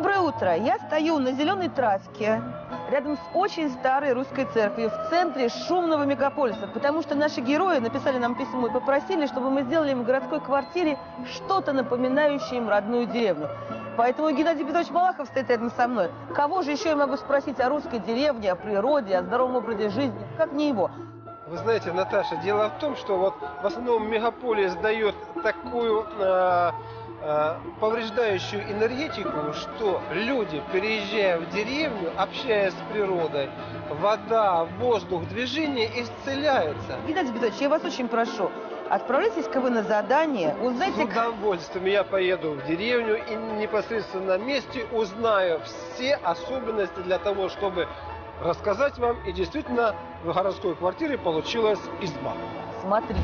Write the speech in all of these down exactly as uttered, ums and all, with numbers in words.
Доброе утро. Я стою на зеленой травке рядом с очень старой русской церковью в центре шумного мегаполиса, потому что наши герои написали нам письмо и попросили, чтобы мы сделали им в городской квартире что-то напоминающее им родную деревню. Поэтому Геннадий Петрович Малахов стоит рядом со мной. Кого же еще я могу спросить о русской деревне, о природе, о здоровом образе жизни, как не его? Вы знаете, Наташа, дело в том, что вот в основном мегаполис дает такую э, э, повреждающую энергетику, что люди, переезжая в деревню, общаясь с природой, вода, воздух, движение исцеляются. Геннадий Петрович, я вас очень прошу, отправляйтесь-ка вы на задание, узнайте... С удовольствием я поеду в деревню и непосредственно на месте узнаю все особенности для того, чтобы рассказать вам, и действительно в городской квартире получилась изба. Смотрите.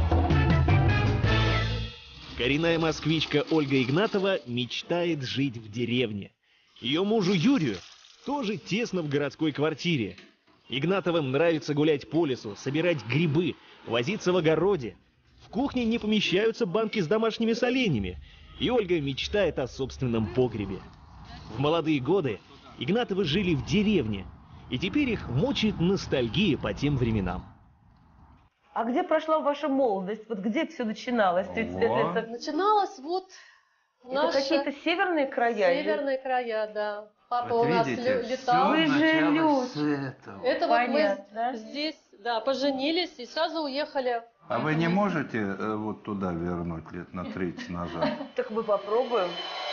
Коренная москвичка Ольга Игнатова мечтает жить в деревне. Ее мужу Юрию тоже тесно в городской квартире. Игнатовым нравится гулять по лесу, собирать грибы, возиться в огороде. В кухне не помещаются банки с домашними соленьями, и Ольга мечтает о собственном погребе. В молодые годы Игнатовы жили в деревне, и теперь их мучает ностальгия по тем временам. А где прошла ваша молодость? Вот где все начиналось? тридцать пять лет назад? Начиналось вот... Это какие-то северные края? Северные или... края, да. Папа вот у нас видите, летал. Вы же люди. Это Понятно, вот мы да? здесь, да, поженились и сразу уехали. А вы не можете э, вот туда вернуть лет на тридцать назад? Так мы попробуем.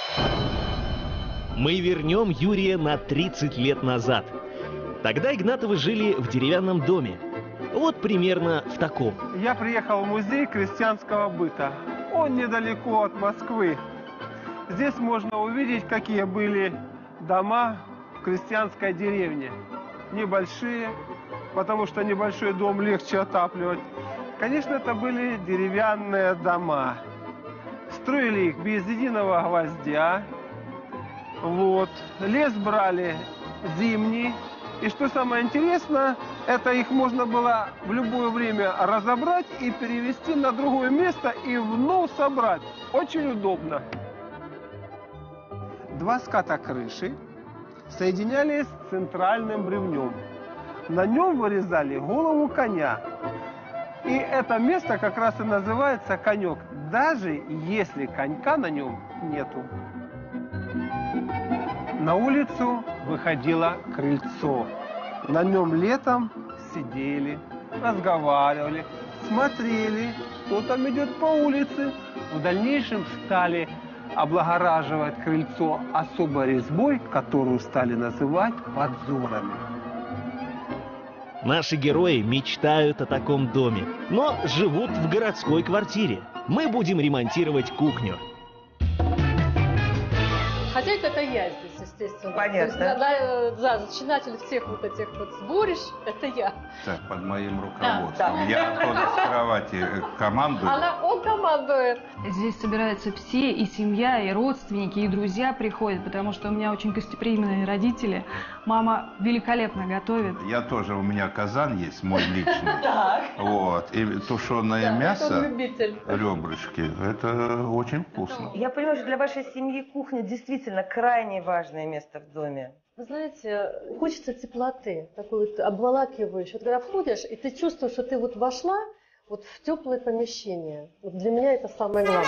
Мы вернем Юрия на тридцать лет назад. Тогда Игнатовы жили в деревянном доме. Вот примерно в таком. Я приехал в музей крестьянского быта. Он недалеко от Москвы. Здесь можно увидеть, какие были дома в крестьянской деревне. Небольшие, потому что небольшой дом легче отапливать. Конечно, это были деревянные дома. Строили их без единого гвоздя. Вот. Лес брали зимний. И что самое интересное, это их можно было в любое время разобрать и перевести на другое место и вновь собрать. Очень удобно. Два ската крыши соединялись с центральным бревнем. На нем вырезали голову коня. И это место как раз и называется конек, даже если конька на нем нету. На улицу выходило крыльцо. На нем летом сидели, разговаривали, смотрели, кто там идет по улице. В дальнейшем стали облагораживать крыльцо особой резьбой, которую стали называть подзорами. Наши герои мечтают о таком доме, но живут в городской квартире. Мы будем ремонтировать кухню. Хозяйка это я здесь, естественно. Понятно. То есть, да, да, зачинатель всех вот этих вот сборищ, это я. Так, под моим руководством. Да. Я отхода с кровати командую. Она, он командует. Здесь собираются все, и семья, и родственники, и друзья приходят, потому что у меня очень гостеприимные родители. Мама великолепно готовит. Я тоже, у меня казан есть, мой личный. Вот. И тушеное мясо, ребрышки, это очень вкусно. Я понимаю, что для вашей семьи кухня действительно крайне важное место в доме. Вы знаете, хочется теплоты, такой вот обволакивающей. Вот когда входишь, и ты чувствуешь, что ты вот вошла вот в теплое помещение. Вот для меня это самое главное.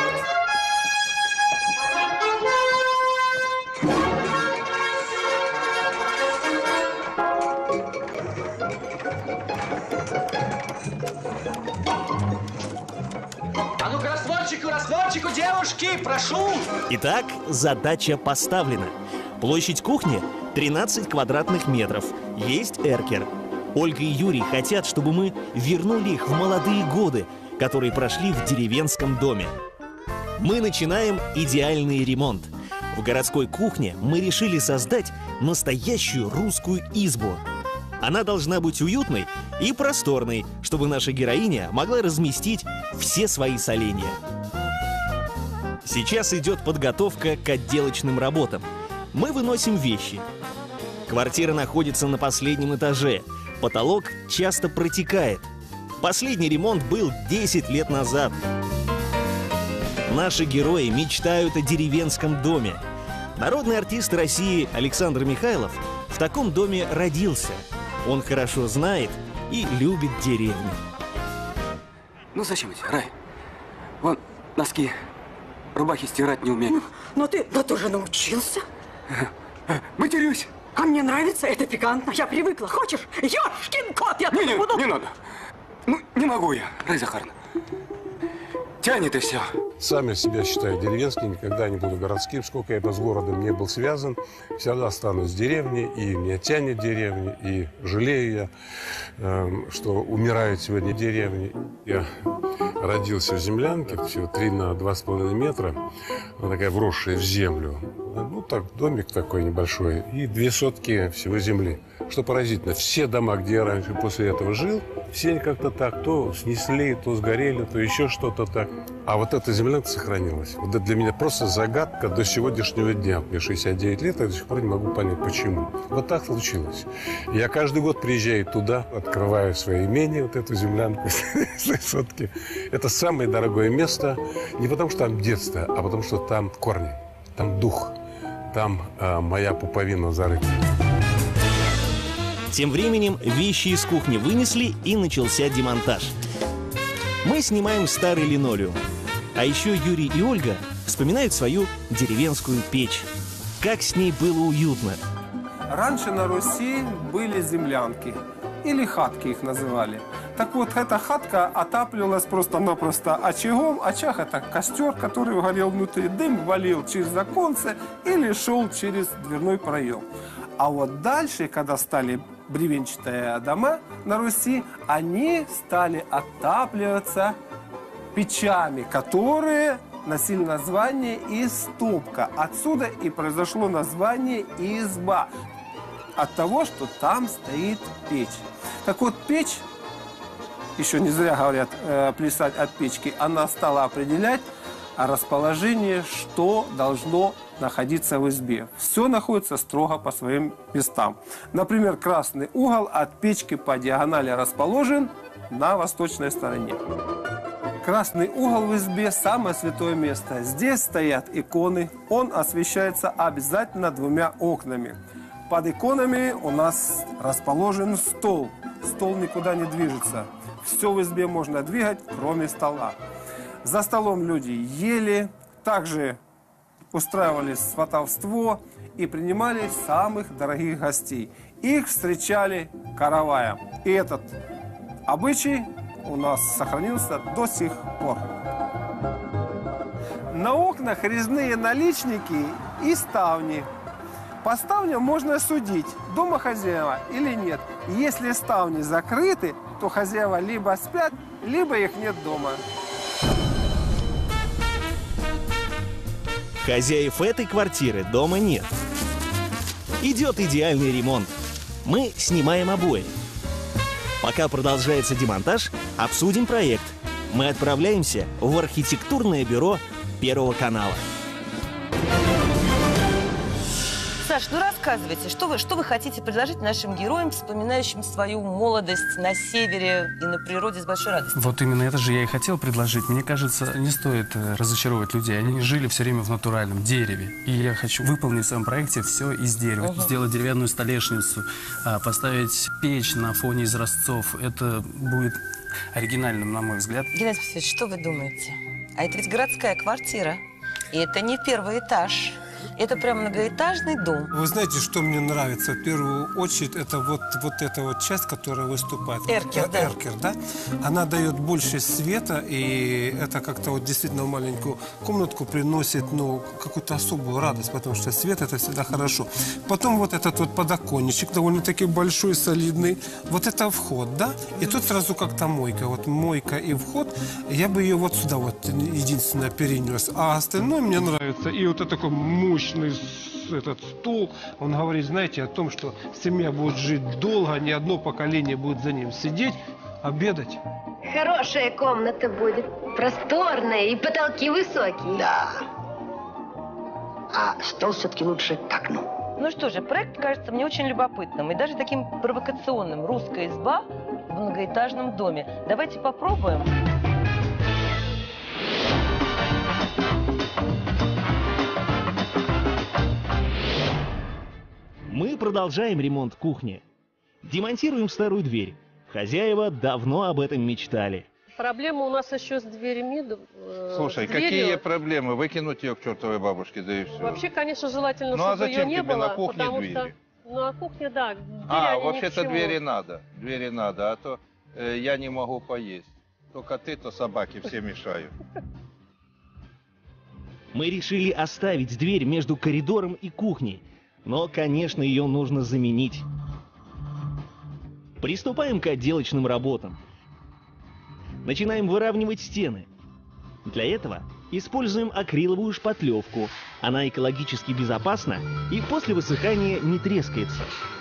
А ну-ка, растворчику, растворчику, девушки, прошу! Итак, задача поставлена. Площадь кухни тринадцать квадратных метров. Есть эркер. Ольга и Юрий хотят, чтобы мы вернули их в молодые годы, которые прошли в деревенском доме. Мы начинаем идеальный ремонт. В городской кухне мы решили создать настоящую русскую избу. Она должна быть уютной и просторной, чтобы наша героиня могла разместить все свои соленья. Сейчас идет подготовка к отделочным работам. Мы выносим вещи. Квартира находится на последнем этаже. Потолок часто протекает. Последний ремонт был десять лет назад. Наши герои мечтают о деревенском доме. Народный артист России Александр Михайлов в таком доме родился. Он хорошо знает и любит деревню. Ну зачем эти, Рай? Вон, носки, рубахи стирать не умею. Но ты, да ты уже научился. Матерюсь. А мне нравится, это пикантно. Я привыкла. Хочешь? Ёшкин кот, я не, не, буду... не надо. Ну, не могу я, Рай Захаровна. Тянет и все. Сам я себя считаю деревенским, никогда не буду городским. Сколько я бы с городом не был связан, всегда останусь в деревне, и меня тянет деревня, и жалею я, э, что умирают сегодня деревни. Я родился в землянке, всего три на два с половиной метра, она такая вросшая в землю. Ну, так, домик такой небольшой, и две сотки всего земли. Что поразительно, все дома, где я раньше после этого жил, все они как-то так, то снесли, то сгорели, то еще что-то так. А вот эта землянка сохранилась. Вот это для меня просто загадка до сегодняшнего дня. Мне шестьдесят девять лет, я до сих пор не могу понять, почему. Вот так случилось. Я каждый год приезжаю туда, открываю свое имение, вот эту землянку с высотки. Это самое дорогое место, не потому что там детство, а потому что там корни, там дух, там а, моя пуповина зарыта. Тем временем вещи из кухни вынесли, и начался демонтаж. Мы снимаем старый линолеум. А еще Юрий и Ольга вспоминают свою деревенскую печь. Как с ней было уютно. Раньше на Руси были землянки, или хатки их называли. Так вот, эта хатка отапливалась просто-напросто очагом. Очаг – это костер, который горел внутри. Дым валил через оконце или шел через дверной проем. А вот дальше, когда стали бревенчатые дома на Руси, они стали отапливаться печами, которые носили название «истопка». Отсюда и произошло название «изба». От того, что там стоит печь. Так вот, печь, еще не зря говорят э, плясать от печки, она стала определять расположение, что должно находиться в избе. Все находится строго по своим местам. Например, красный угол от печки по диагонали расположен на восточной стороне. Красный угол в избе – самое святое место. Здесь стоят иконы, он освещается обязательно двумя окнами. Под иконами у нас расположен стол. Стол никуда не движется. Все в избе можно двигать, кроме стола. За столом люди ели, также устраивали сватовство и принимали самых дорогих гостей. Их встречали караваем. И этот обычай у нас сохранился до сих пор. На окнах резные наличники и ставни. По ставням можно судить, дома хозяева или нет. Если ставни закрыты, то хозяева либо спят, либо их нет дома. Хозяев этой квартиры дома нет. Идет идеальный ремонт. Мы снимаем обои. Пока продолжается демонтаж, обсудим проект. Мы отправляемся в архитектурное бюро Первого канала. Саш, ну рассказывайте, что вы, что вы хотите предложить нашим героям, вспоминающим свою молодость на севере и на природе с большой радостью? Вот именно это же я и хотел предложить. Мне кажется, не стоит разочаровывать людей. Они жили все время в натуральном дереве. И я хочу выполнить в своем проекте все из дерева. Угу. Сделать деревянную столешницу, поставить печь на фоне изразцов. Это будет оригинальным, на мой взгляд. Геннадий Васильевич, что вы думаете? А это ведь городская квартира. И это не первый этаж. Это прям многоэтажный дом. Вы знаете, что мне нравится? В первую очередь, это вот, вот эта вот часть, которая выступает. Эркер, да. Эркер, да? Она дает больше света, и это как-то вот действительно в маленькую комнатку приносит, ну, какую-то особую радость, потому что свет – это всегда хорошо. Потом вот этот вот подоконничек, довольно-таки большой, солидный. Вот это вход, да? И тут сразу как-то мойка. Вот мойка и вход. Я бы ее вот сюда вот единственное перенес. А остальное мне нравится. И вот это такой мощный этот стул, он говорит, знаете, о том, что семья будет жить долго, ни одно поколение будет за ним сидеть, обедать. Хорошая комната будет, просторная и потолки высокие. Да. А стол все-таки лучше к окну. Ну что же, проект кажется мне очень любопытным и даже таким провокационным. Русская изба в многоэтажном доме. Давайте попробуем. Мы продолжаем ремонт кухни. Демонтируем старую дверь. Хозяева давно об этом мечтали. Проблема у нас еще с дверями. Э, Слушай, с дверью. какие проблемы? Выкинуть ее к чертовой бабушке, да и все. Вообще, конечно, желательно, ну, а чтобы ее зачем не тебе было. на кухне потому двери? Что, ну, на кухне, да. Двери, а, они вообще-то ни к чему. двери надо. Двери надо, а то э, я не могу поесть. То коты, то собаки, все мешают. Мы решили оставить дверь между коридором и кухней. Но, конечно, ее нужно заменить. Приступаем к отделочным работам. Начинаем выравнивать стены. Для этого используем акриловую шпатлевку. Она экологически безопасна и после высыхания не трескается.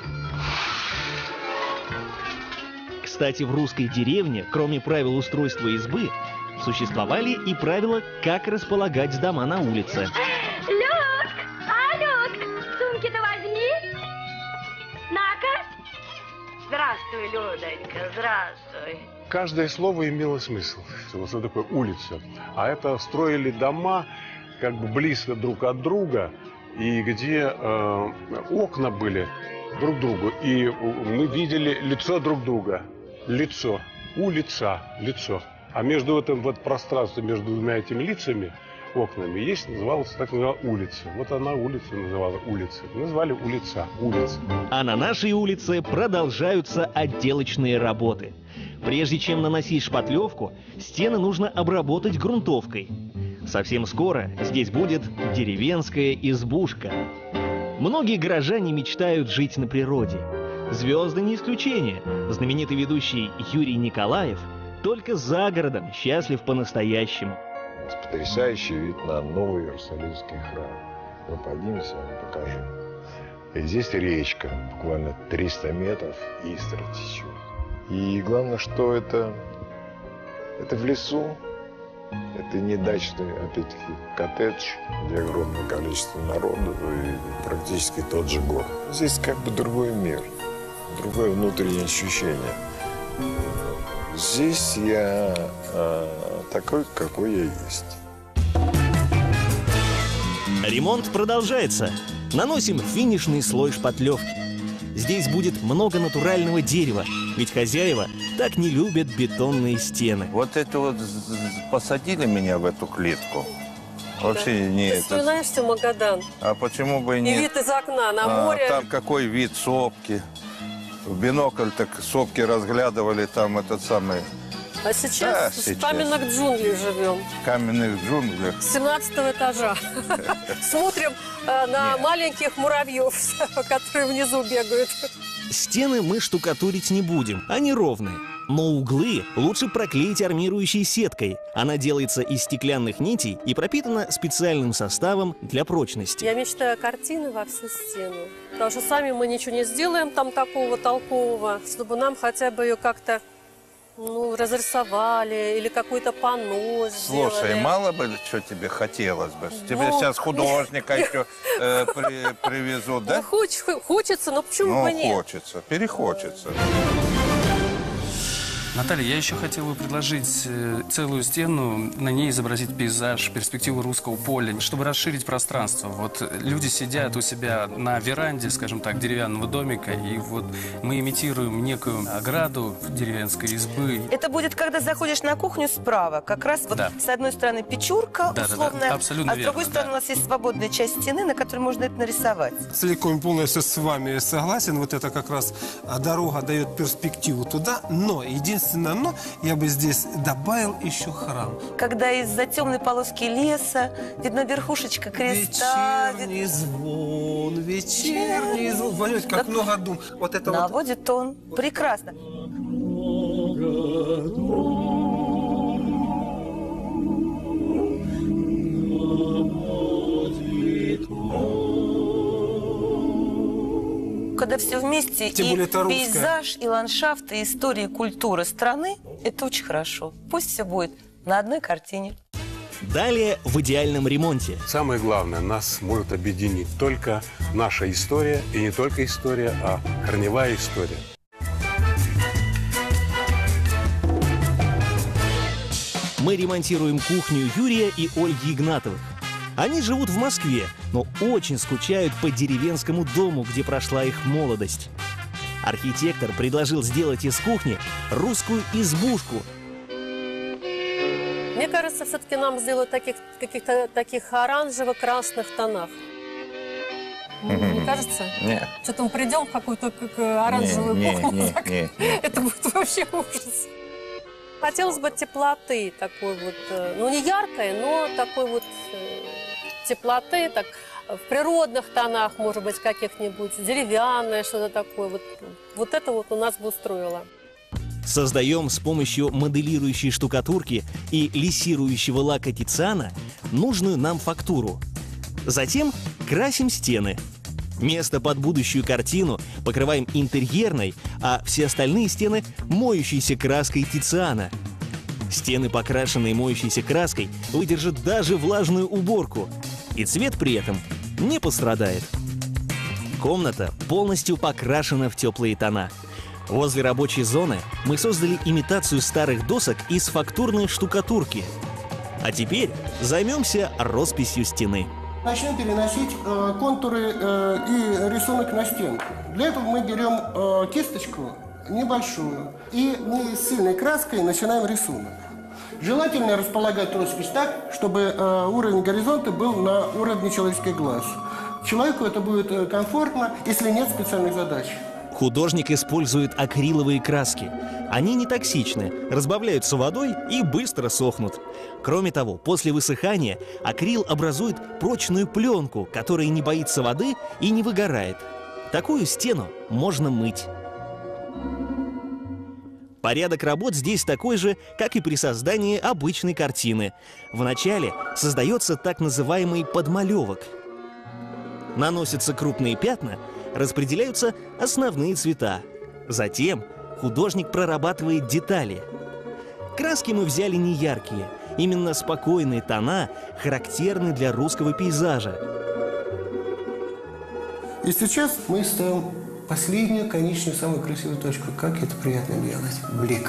Кстати, в русской деревне, кроме правил устройства избы, существовали и правила, как располагать дома на улице. Людк! А, Людк! Сумки-то возьми! На-ка! Здравствуй, Людонька, здравствуй. Каждое слово имело смысл. Вот что такое улица. А это строили дома как бы близко друг от друга, и где э, окна были друг к другу. И мы видели лицо друг друга. Лицо. Улица. Лицо. А между этим вот пространством, между двумя этими лицами, окнами, есть, называлась так называлась улица. Вот она улица называла улица. Назвали улица. Улица. А на нашей улице продолжаются отделочные работы. Прежде чем наносить шпатлевку, стены нужно обработать грунтовкой. Совсем скоро здесь будет деревенская избушка. Многие горожане мечтают жить на природе. Звезды не исключение. Знаменитый ведущий Юрий Николаев только за городом счастлив по-настоящему. Потрясающий вид на Новый Иерусалимский храм. Мы поднимемся, я вам покажу. И здесь речка, буквально триста метров, Истра течет. И главное, что это, это в лесу, это не дачный, опять-таки, коттедж, где огромное количество народу и практически тот же город. Здесь как бы другой мир, другое внутреннее ощущение. Здесь я э, такой, какой я есть. Ремонт продолжается. Наносим финишный слой шпатлевки. Здесь будет много натурального дерева, ведь хозяева так не любят бетонные стены. Вот это вот посадили меня в эту клетку. Вообще да. не Ты это. вспоминаешь все Магадан? А почему бы и и нет? И вид из окна на а, море. Там какой вид сопки. В бинокль так сопки разглядывали, там этот самый... А сейчас да, в каменных джунглях живем. В каменных джунглях. С семнадцатого этажа. Смотрим на маленьких муравьев, которые внизу бегают. Стены мы штукатурить не будем, они ровные. Но углы лучше проклеить армирующей сеткой. Она делается из стеклянных нитей и пропитана специальным составом для прочности. Я мечтаю о картине во всю стену. Потому что сами мы ничего не сделаем там такого толкового, чтобы нам хотя бы ее как-то ну, разрисовали или какое-то панно сделали. Слушай, мало бы что тебе хотелось бы? Тебе ну, сейчас художника еще э, при, привезут, да? Ну, хоч, хочется, но почему ну, бы нет? Ну, хочется, перехочется. Наталья, я еще хотел бы предложить целую стену, на ней изобразить пейзаж, перспективу русского поля, чтобы расширить пространство. Вот люди сидят у себя на веранде, скажем так, деревянного домика, и вот мы имитируем некую ограду деревенской избы. Это будет, когда заходишь на кухню справа, как раз вот да. с одной стороны печурка да, условная, да, да. Абсолютно а с другой верно, стороны да. у нас есть свободная часть стены, на которой можно это нарисовать. Целиком полностью с вами согласен. Вот это как раз дорога дает перспективу туда, но единственное но я бы здесь добавил еще храм. Когда из-за темной полоски леса видна верхушечка креста. Вечерний вид... звон, вечерний звон. Понимаете, как много дум. Вот это наводит вот... тон. Прекрасно. Когда все вместе, тем и более это пейзаж, и ландшафт, и история, и культура страны, это очень хорошо. Пусть все будет на одной картине. Далее в идеальном ремонте. Самое главное, нас может объединить только наша история, и не только история, а корневая история. Мы ремонтируем кухню Юрия и Ольги Игнатовых. Они живут в Москве, но очень скучают по деревенскому дому, где прошла их молодость. Архитектор предложил сделать из кухни русскую избушку. Мне кажется, все-таки нам сделают таких, каких-то таких оранжево-красных тонах. Не кажется? Нет. Что-то мы придем в какую-то оранжевую не, кухню. не, так, не, не. Это будет вообще ужас. Хотелось бы теплоты такой вот, ну не яркой, но такой вот теплоты, так в природных тонах, может быть, каких-нибудь, деревянное, что-то такое. Вот, вот это вот у нас бы устроило. Создаем с помощью моделирующей штукатурки и лиссирующего лака Тициана нужную нам фактуру. Затем красим стены. Место под будущую картину покрываем интерьерной, а все остальные стены – моющейся краской Тициана. Стены, покрашенные моющейся краской, выдержат даже влажную уборку. И цвет при этом не пострадает. Комната полностью покрашена в теплые тона. Возле рабочей зоны мы создали имитацию старых досок из фактурной штукатурки. А теперь займемся росписью стены. Начнем переносить э, контуры э, и рисунок на стенку. Для этого мы берем э, кисточку небольшую и не с сильной краской начинаем рисунок. Желательно располагать роспись так, чтобы э, уровень горизонта был на уровне человеческих глаз. Человеку это будет комфортно, если нет специальных задач. Художник использует акриловые краски. Они не токсичны, разбавляются водой и быстро сохнут. Кроме того, после высыхания акрил образует прочную пленку, которая не боится воды и не выгорает. Такую стену можно мыть. Порядок работ здесь такой же, как и при создании обычной картины. Вначале создается так называемый подмалевок. Наносятся крупные пятна, распределяются основные цвета. Затем художник прорабатывает детали. Краски мы взяли не яркие. Именно спокойные тона характерны для русского пейзажа. И сейчас мы ставим последнюю, конечную, самую красивую точку. Как это приятно делать. Блик.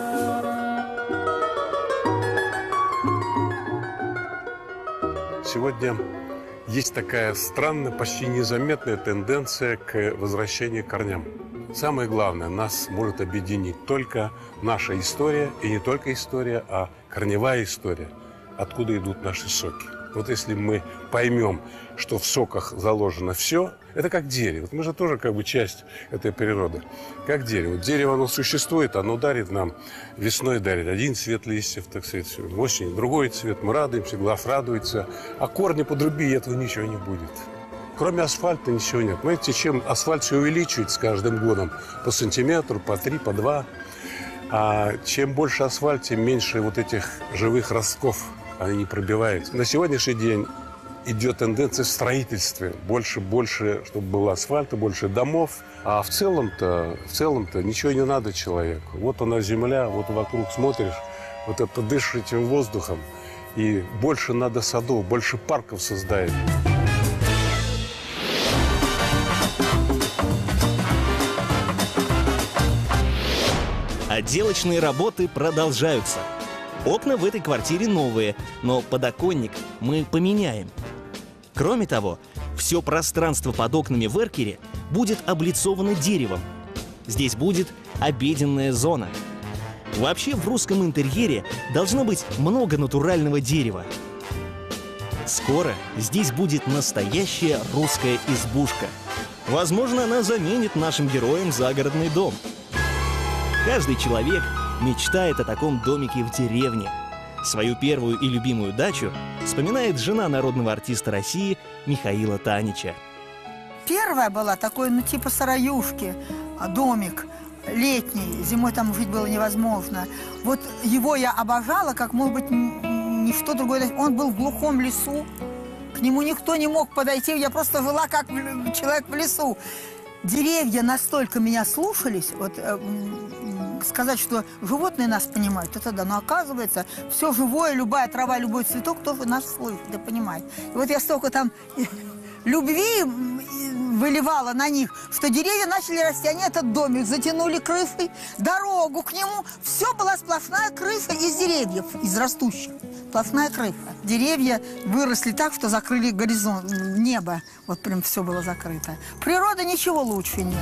Сегодня есть такая странная, почти незаметная тенденция к возвращению к корням. Самое главное, нас может объединить только наша история, и не только история, а корневая история, откуда идут наши соки. Вот если мы поймем, что в соках заложено все, это как дерево. Вот мы же тоже как бы часть этой природы. Как дерево. Вот дерево, оно существует, оно дарит нам, весной дарит один цвет листьев, так сказать, осенью другой цвет, мы радуемся, глаз радуется, а корни подруби, этого ничего не будет. Кроме асфальта ничего нет. Понимаете, чем асфальт все увеличивается с каждым годом по сантиметру, по три, по два, а чем больше асфальт, тем меньше вот этих живых ростков, они не пробиваются. На сегодняшний день идет тенденция в строительстве. Больше, больше, чтобы было асфальта, больше домов. А в целом-то, в целом-то ничего не надо человеку. Вот она земля, вот вокруг смотришь, вот это дышишь этим воздухом. И больше надо садов, больше парков создать. Отделочные работы продолжаются. Окна в этой квартире новые, но подоконник мы поменяем. Кроме того, все пространство под окнами в эркере будет облицовано деревом. Здесь будет обеденная зона. Вообще в русском интерьере должно быть много натурального дерева. Скоро здесь будет настоящая русская избушка. Возможно, она заменит нашим героям загородный дом. Каждый человек мечтает о таком домике в деревне. Свою первую и любимую дачу вспоминает жена народного артиста России Михаила Танича. Первая была такой, ну типа сараюшки, домик летний, зимой там жить было невозможно. Вот его я обожала, как, может быть, ничто другое. Он был в глухом лесу, к нему никто не мог подойти, я просто жила как человек в лесу. Деревья настолько меня слушались, вот э, сказать, что животные нас понимают, это да, но оказывается, все живое, любая трава, любой цветок тоже нас слышит, да понимает. И вот я столько там любви выливала на них, что деревья начали расти, они этот домик затянули крышей, дорогу к нему, все была сплошная крыша из деревьев, из растущих. сплошная крыша. Деревья выросли так, что закрыли горизонт, небо. Вот прям все было закрыто. Природа ничего лучше нет.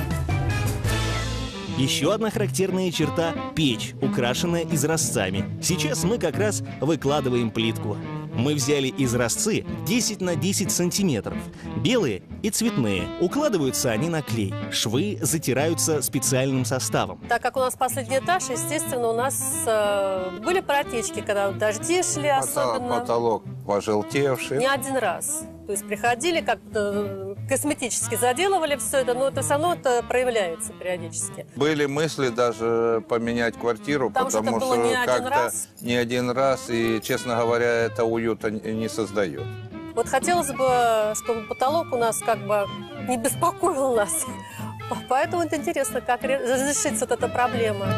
Еще одна характерная черта – печь, украшенная изразцами. Сейчас мы как раз выкладываем плитку. Мы взяли изразцы десять на десять сантиметров, белые и цветные. Укладываются они на клей. Швы затираются специальным составом. Так как у нас последний этаж, естественно, у нас э, были протечки, когда дожди шли особенно. Потолок пожелтевший. Не один раз. То есть приходили, как-то косметически заделывали все это, но это все равно это проявляется периодически. Были мысли даже поменять квартиру, потому, потому что, что как-то не один раз, и, честно говоря, это уюта не создает. Вот хотелось бы, чтобы потолок у нас как бы не беспокоил нас. Поэтому это интересно, как разрешится вот эта проблема.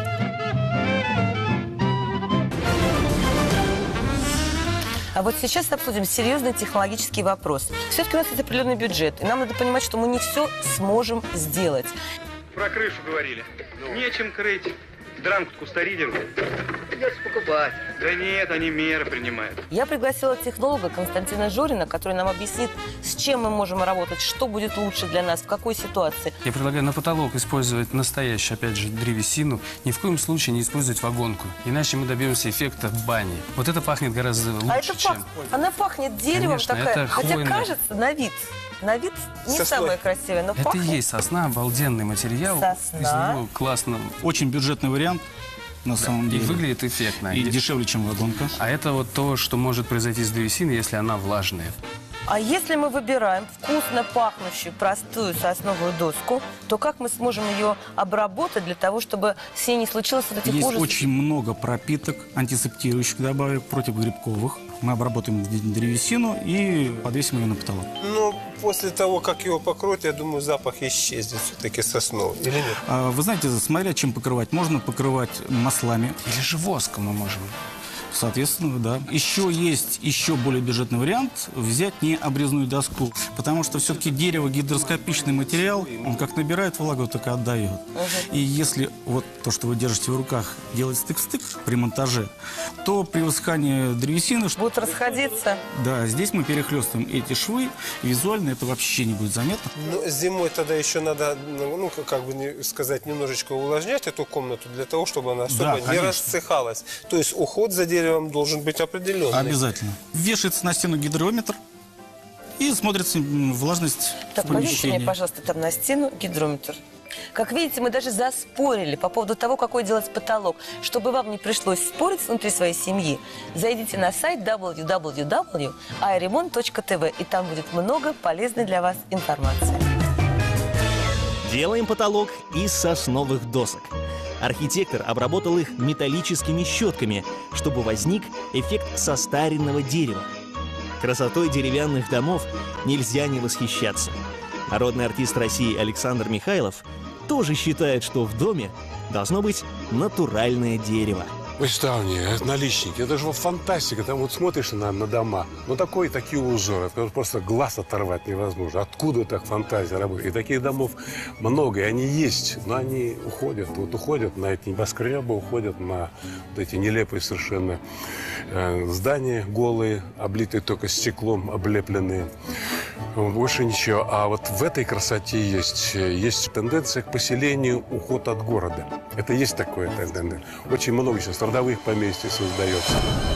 А вот сейчас обсудим серьезный технологический вопрос. Все-таки у нас есть определенный бюджет, и нам надо понимать, что мы не все сможем сделать. Про крышу говорили. Ну. Нечем крыть. Дранку кустаридеру. Придется покупать. Да нет, они меры принимают. Я пригласила технолога Константина Жорина, который нам объяснит, с чем мы можем работать, что будет лучше для нас, в какой ситуации. Я предлагаю на потолок использовать настоящую, опять же, древесину. Ни в коем случае не использовать вагонку. Иначе мы добьемся эффекта бани. Вот это пахнет гораздо лучше, а это чем... пах... Она пахнет деревом. Конечно, такая. это Хотя хвойная. Кажется, на вид. На вид не Сосной. самое красивое, но это пахнет. и есть сосна, обалденный материал. Сосна. Из него классно. Очень бюджетный вариант. На да. самом деле. И выглядит эффектно. И дешевле, чем вагонка. А это вот то, что может произойти с древесиной, если она влажная. А если мы выбираем вкусно пахнущую простую сосновую доску, то как мы сможем ее обработать для того, чтобы с ней не случилось вот этих Есть ужасов? очень много пропиток, антисептирующих добавок, противогрибковых. Мы обработаем древесину и подвесим ее на потолок. Ну, после того, как его покроют, я думаю, запах исчезнет все-таки сосновый. Или нет? А, вы знаете, смотря чем покрывать. Можно покрывать маслами. Или же воском мы можем. Соответственно, да. Еще есть еще более бюджетный вариант – взять не обрезную доску. Потому что все-таки дерево – гидроскопичный материал. Он как набирает влагу, так и отдает. Uh-huh. И если вот то, что вы держите в руках, делать стык в стык при монтаже, то при высыхании древесины… Будут расходиться. Да, здесь мы перехлестываем эти швы. И визуально это вообще не будет заметно. Ну, зимой тогда еще надо, ну, как бы сказать, немножечко увлажнять эту комнату для того, чтобы она особо да, не рассыхалась. То есть уход за деревом должен быть определенный. Обязательно. Вешается на стену гидрометр и смотрится влажность так, в помещении. повесьте мне, пожалуйста, там на стену гидрометр. Как видите, мы даже заспорили по поводу того, какой делать потолок. Чтобы вам не пришлось спорить внутри своей семьи, зайдите на сайт дабл ю дабл ю дабл ю точка айремонт точка тв, и там будет много полезной для вас информации. Делаем потолок из сосновых досок. Архитектор обработал их металлическими щетками, чтобы возник эффект состаренного дерева. Красотой деревянных домов нельзя не восхищаться. Народный артист России Александр Михайлов тоже считает, что в доме должно быть натуральное дерево. Вычитание, наличники, это же вот фантастика. Там вот смотришь на, на дома, ну такой, такие узоры, это просто глаз оторвать невозможно. Откуда так фантазия работает? И таких домов много, и они есть, но они уходят, вот уходят на эти небоскребы, уходят на вот эти нелепые совершенно э, здания голые, облитые только стеклом, облепленные. Больше ничего. А вот в этой красоте есть, есть тенденция к поселению, уход от города. Это есть такое тенденция. Очень много сейчас родовых поместьй создается.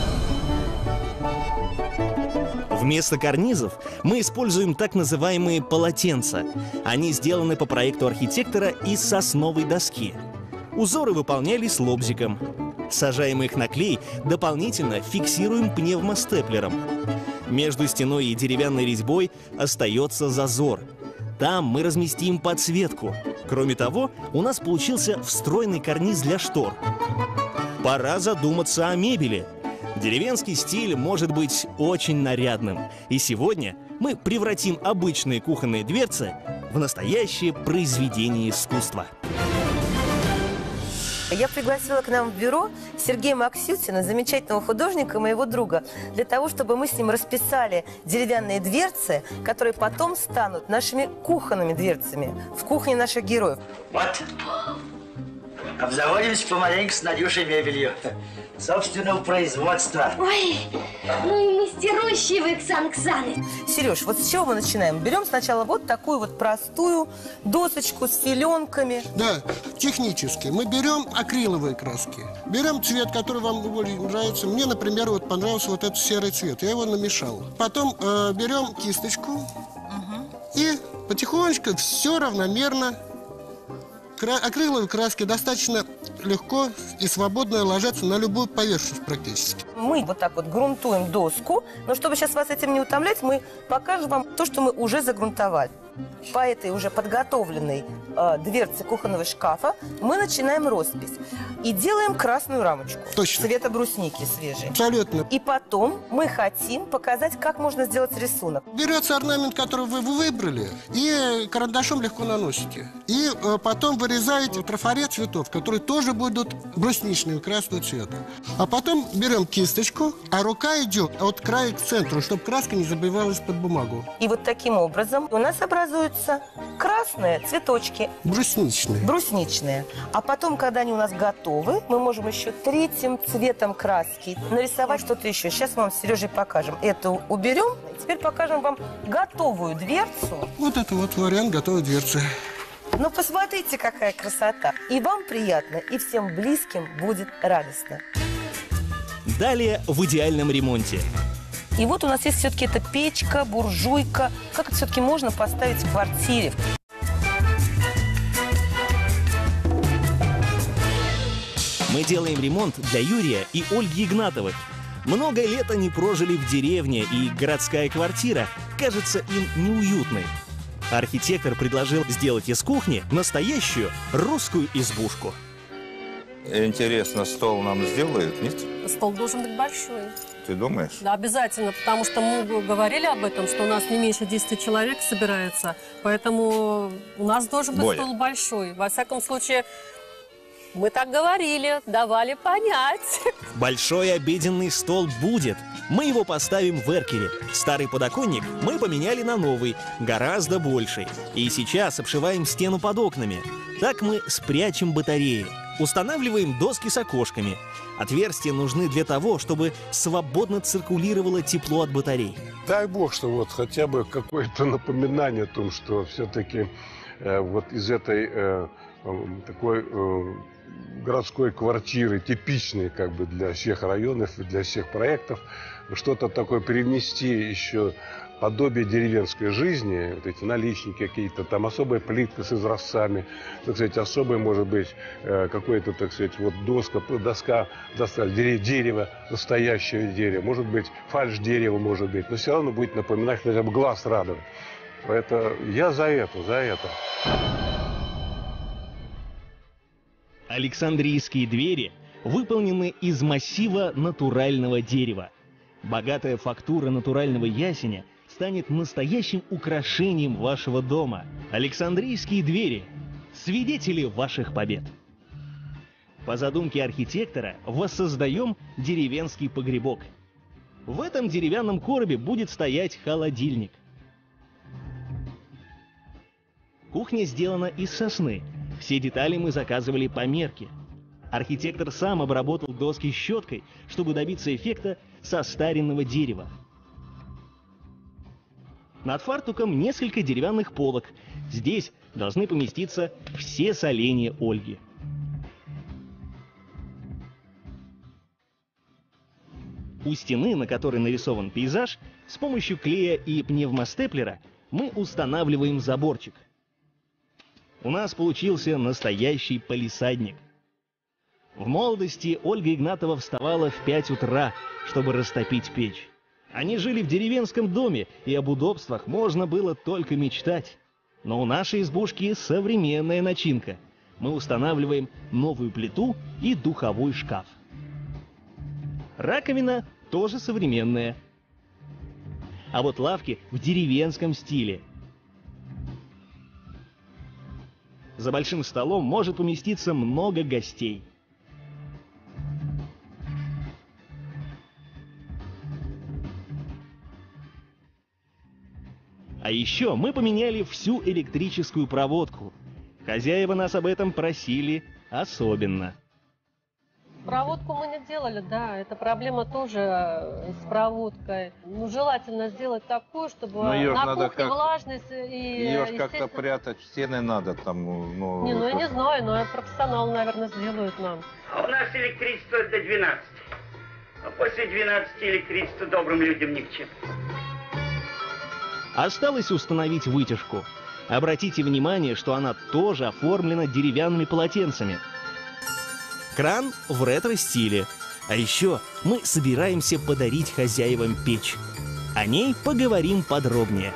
Вместо карнизов мы используем так называемые полотенца. Они сделаны по проекту архитектора из сосновой доски. Узоры выполнялись лобзиком. Сажаем их на клей, дополнительно фиксируем пневмостеплером. Между стеной и деревянной резьбой остается зазор. Там мы разместим подсветку. Кроме того, у нас получился встроенный карниз для штор. Пора задуматься о мебели. Деревенский стиль может быть очень нарядным. И сегодня мы превратим обычные кухонные дверцы в настоящее произведение искусства. Я пригласила к нам в бюро Сергея Максютина, замечательного художника, моего друга, для того, чтобы мы с ним расписали деревянные дверцы, которые потом станут нашими кухонными дверцами в кухне наших героев. Вот. Обзаводимся помаленьку с Надюшей мебелью. Собственного производства. Ой, ну и мастерущий вы, Ксан Ксаныч. Сереж, вот с чего мы начинаем? Берем сначала вот такую вот простую досочку с филенками. Да, технически. Мы берем акриловые краски. Берем цвет, который вам более нравится. Мне, например, вот понравился вот этот серый цвет. Я его намешал. Потом э, берем кисточку угу. и потихонечку все равномерно. Кра акриловые краски достаточно легко и свободно ложатся на любую поверхность практически. Мы вот так вот грунтуем доску, но чтобы сейчас вас этим не утомлять, мы покажем вам то, что мы уже загрунтовали. По этой уже подготовленной э, дверце кухонного шкафа мы начинаем роспись и делаем красную рамочку. Точно. Цвета брусники свежей. Абсолютно. И потом мы хотим показать, как можно сделать рисунок. Берется орнамент, который вы выбрали, и карандашом легко наносите. И э, потом вырезаете трафарет цветов, которые тоже будут брусничного красного цвета. А потом берем кисточку, а рука идет от края к центру, чтобы краска не забивалась под бумагу. И вот таким образом у нас образуется красные цветочки. Брусничные. Брусничные. А потом, когда они у нас готовы, мы можем еще третьим цветом краски нарисовать что-то еще. Сейчас мы вам с Сережей покажем. Это уберем. Теперь покажем вам готовую дверцу. Вот это вот вариант готовой дверцы. Ну, посмотрите, какая красота. И вам приятно, и всем близким будет радостно. Далее в идеальном ремонте. И вот у нас есть все-таки эта печка, буржуйка. Как это все-таки можно поставить в квартире? Мы делаем ремонт для Юрия и Ольги Игнатовых. Много лет они прожили в деревне, и городская квартира кажется им неуютной. Архитектор предложил сделать из кухни настоящую русскую избушку. Интересно, стол нам сделают, нет? Стол должен быть большой. Ты думаешь? Да, обязательно, потому что мы говорили об этом, что у нас не меньше десяти человек собирается, поэтому у нас должен быть Боля. стол большой. Во всяком случае, мы так говорили, давали понять. Большой обеденный стол будет. Мы его поставим в эркере. Старый подоконник мы поменяли на новый, гораздо больший. И сейчас обшиваем стену под окнами. Так мы спрячем батареи. Устанавливаем доски с окошками. Отверстия нужны для того, чтобы свободно циркулировало тепло от батарей. Дай бог, что вот хотя бы какое-то напоминание о том, что все-таки э, вот из этой э, такой э, городской квартиры, типичной как бы для всех районов и для всех проектов, что-то такое привнести еще подобие деревенской жизни, вот эти наличники какие-то, там особая плитка с изразцами, так сказать, особая, может быть, какое-то, так сказать, вот доска, доска, доска дерево, настоящее дерево, может быть, фальш дерева, может быть, но все равно будет напоминать, хотя бы глаз радовать. Это я за это, за это. Александрийские двери выполнены из массива натурального дерева. Богатая фактура натурального ясеня станет настоящим украшением вашего дома. Александрийские двери – свидетели ваших побед. По задумке архитектора воссоздаем деревенский погребок. В этом деревянном коробе будет стоять холодильник. Кухня сделана из сосны. Все детали мы заказывали по мерке. Архитектор сам обработал доски щеткой, чтобы добиться эффекта состаренного дерева. Над фартуком несколько деревянных полок. Здесь должны поместиться все соленья Ольги. У стены, на которой нарисован пейзаж, с помощью клея и пневмостеплера мы устанавливаем заборчик. У нас получился настоящий палисадник. В молодости Ольга Игнатова вставала в пять утра, чтобы растопить печь. Они жили в деревенском доме, и об удобствах можно было только мечтать. Но у нашей избушки современная начинка. Мы устанавливаем новую плиту и духовой шкаф. Раковина тоже современная. А вот лавки в деревенском стиле. За большим столом может уместиться много гостей. А еще мы поменяли всю электрическую проводку. Хозяева нас об этом просили особенно. Проводку мы не делали, да, это проблема тоже с проводкой. Ну, желательно сделать такую, чтобы Но ее на надо кухне как... влажность и... Ее ж как-то прятать в стены надо там, ну... Не, ну я это... не знаю, но профессионал, наверное, сделают нам. У нас электричество до двенадцати. А после двенадцати электричество добрым людям ни к чему. Осталось установить вытяжку. Обратите внимание, что она тоже оформлена деревянными полотенцами. Кран в ретро-стиле. А еще мы собираемся подарить хозяевам печь. О ней поговорим подробнее.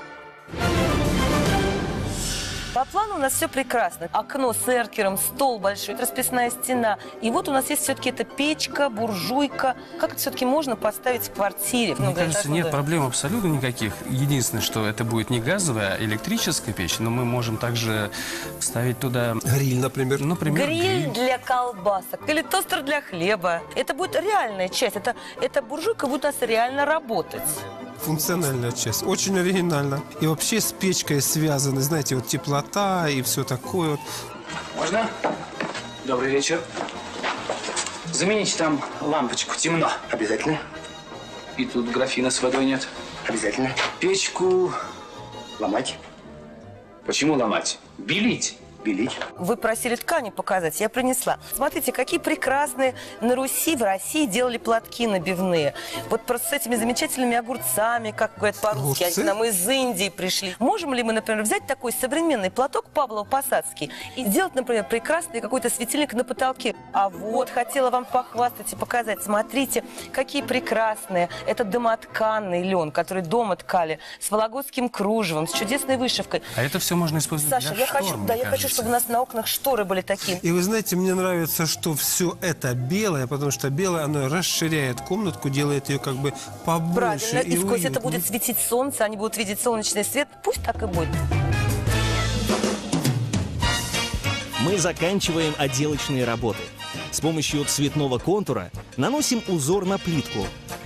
По плану у нас все прекрасно. Окно с эркером, стол большой, расписная стена. И вот у нас есть все-таки эта печка, буржуйка. Как это все-таки можно поставить в квартире? Мне кажется, нет проблем абсолютно никаких. Единственное, что это будет не газовая, а электрическая печь. Но мы можем также вставить туда... Гриль, например. Например, гриль, гриль для колбасок или тостер для хлеба. Это будет реальная часть. Это, эта буржуйка будет у нас реально работать. Функциональная часть. Очень оригинально. И вообще с печкой связаны, знаете, вот теплота и все такое вот. Можно? Добрый вечер. Замените там лампочку, темно. Обязательно. И тут графина с водой нет. Обязательно. Печку... Ломать. Почему ломать? Белить. Белить. Вы просили ткани показать, я принесла. Смотрите, какие прекрасные на Руси, в России делали платки набивные. Вот просто с этими замечательными огурцами, как говорят по-русски, они к нам из Индии пришли. Можем ли мы, например, взять такой современный платок Павлово-Посадский и сделать, например, прекрасный какой-то светильник на потолке? А вот, хотела вам похвастать и показать. Смотрите, какие прекрасные. Это домотканный лен, который дома ткали, с вологодским кружевом, с чудесной вышивкой. А это все можно использовать Саша, для я штор, хочу, мне да, я кажется. хочу, чтобы у нас на окнах шторы были такие. И вы знаете, мне нравится, что все это белое, потому что белое, оно расширяет комнатку, делает ее как бы побольше. Правильно, и, и сквозь уютнее. это будет светить солнце, они будут видеть солнечный свет. Пусть так и будет. Мы заканчиваем отделочные работы. С помощью цветного контура наносим узор на плитку.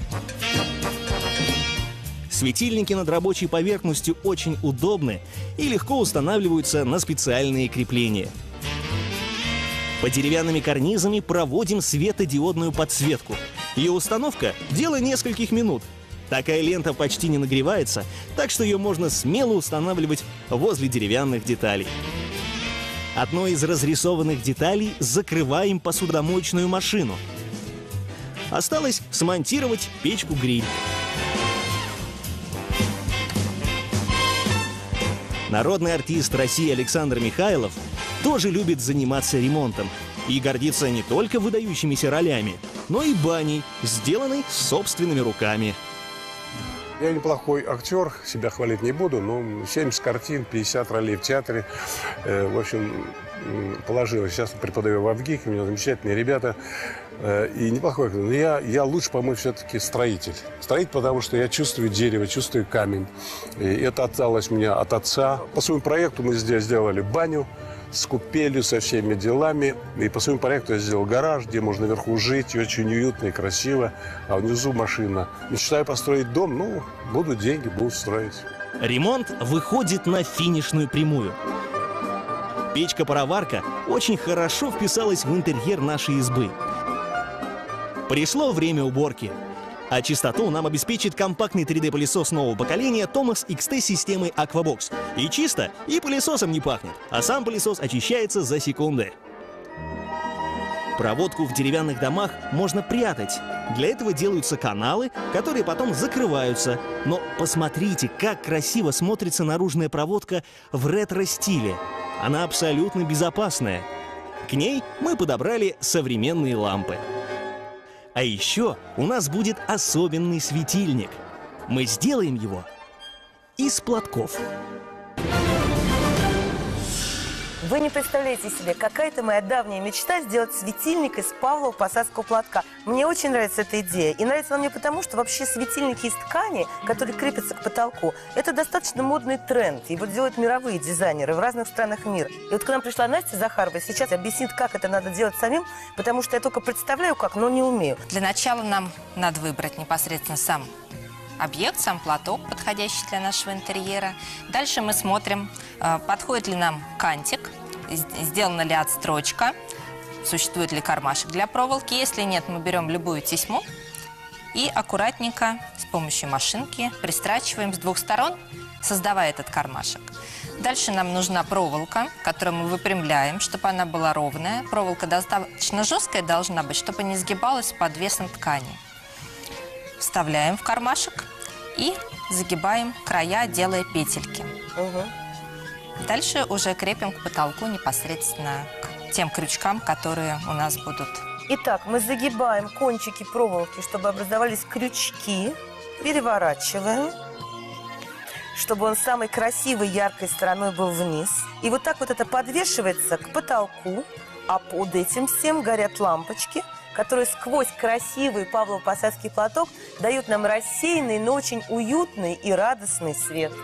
Светильники над рабочей поверхностью очень удобны и легко устанавливаются на специальные крепления. По деревянными карнизами проводим светодиодную подсветку. Ее установка – дело нескольких минут. Такая лента почти не нагревается, так что ее можно смело устанавливать возле деревянных деталей. Одной из разрисованных деталей закрываем посудомоечную машину. Осталось смонтировать печку-гриль. Народный артист России Александр Михайлов тоже любит заниматься ремонтом и гордится не только выдающимися ролями, но и баней, сделанной собственными руками. Я неплохой актер, себя хвалить не буду, но семьдесят картин, пятьдесят ролей в театре. Э, в общем, положилось. Сейчас преподаю в АВГИКе, у меня замечательные ребята. Э, и неплохой актер. Но я, я лучше, по-моему, все-таки строитель. Строитель, потому что я чувствую дерево, чувствую камень. И это осталось у меня от отца. По своему проекту мы здесь сделали баню с купелью, со всеми делами. И по своему проекту я сделал гараж, где можно наверху жить, и очень уютно и красиво, а внизу машина. Мечтаю построить дом, ну, будут деньги, будут строить. Ремонт выходит на финишную прямую. Печка-пароварка очень хорошо вписалась в интерьер нашей избы. Пришло время уборки. А чистоту нам обеспечит компактный три дэ-пылесос нового поколения Thomas икс ти системы Aquabox. И чисто, и пылесосом не пахнет, а сам пылесос очищается за секунды. Проводку в деревянных домах можно прятать. Для этого делаются каналы, которые потом закрываются. Но посмотрите, как красиво смотрится наружная проводка в ретро-стиле. Она абсолютно безопасная. К ней мы подобрали современные лампы. А еще у нас будет особенный светильник. Мы сделаем его из платков. Вы не представляете себе, какая-то моя давняя мечта сделать светильник из Павлово-Посадского платка. Мне очень нравится эта идея. И нравится она мне потому, что вообще светильники из ткани, которые крепятся к потолку, это достаточно модный тренд. Его делают мировые дизайнеры в разных странах мира. И вот к нам пришла Настя Захарова, сейчас объяснит, как это надо делать самим, потому что я только представляю, как, но не умею. Для начала нам надо выбрать непосредственно сам объект, сам платок, подходящий для нашего интерьера. Дальше мы смотрим, подходит ли нам кантик сделана ли отстрочка, существует ли кармашек для проволоки. Если нет, мы берем любую тесьму и аккуратненько с помощью машинки пристрачиваем с двух сторон, создавая этот кармашек. Дальше нам нужна проволока, которую мы выпрямляем, чтобы она была ровная. Проволока достаточно жесткая должна быть, чтобы не сгибалась под весом ткани. Вставляем в кармашек и загибаем края, делая петельки. Угу. Дальше уже крепим к потолку непосредственно к тем крючкам, которые у нас будут. Итак, мы загибаем кончики проволоки, чтобы образовались крючки. Переворачиваем, чтобы он самой красивой, яркой стороной был вниз. И вот так вот это подвешивается к потолку, а под этим всем горят лампочки, которые сквозь красивый павлово-посадский платок дают нам рассеянный, но очень уютный и радостный свет.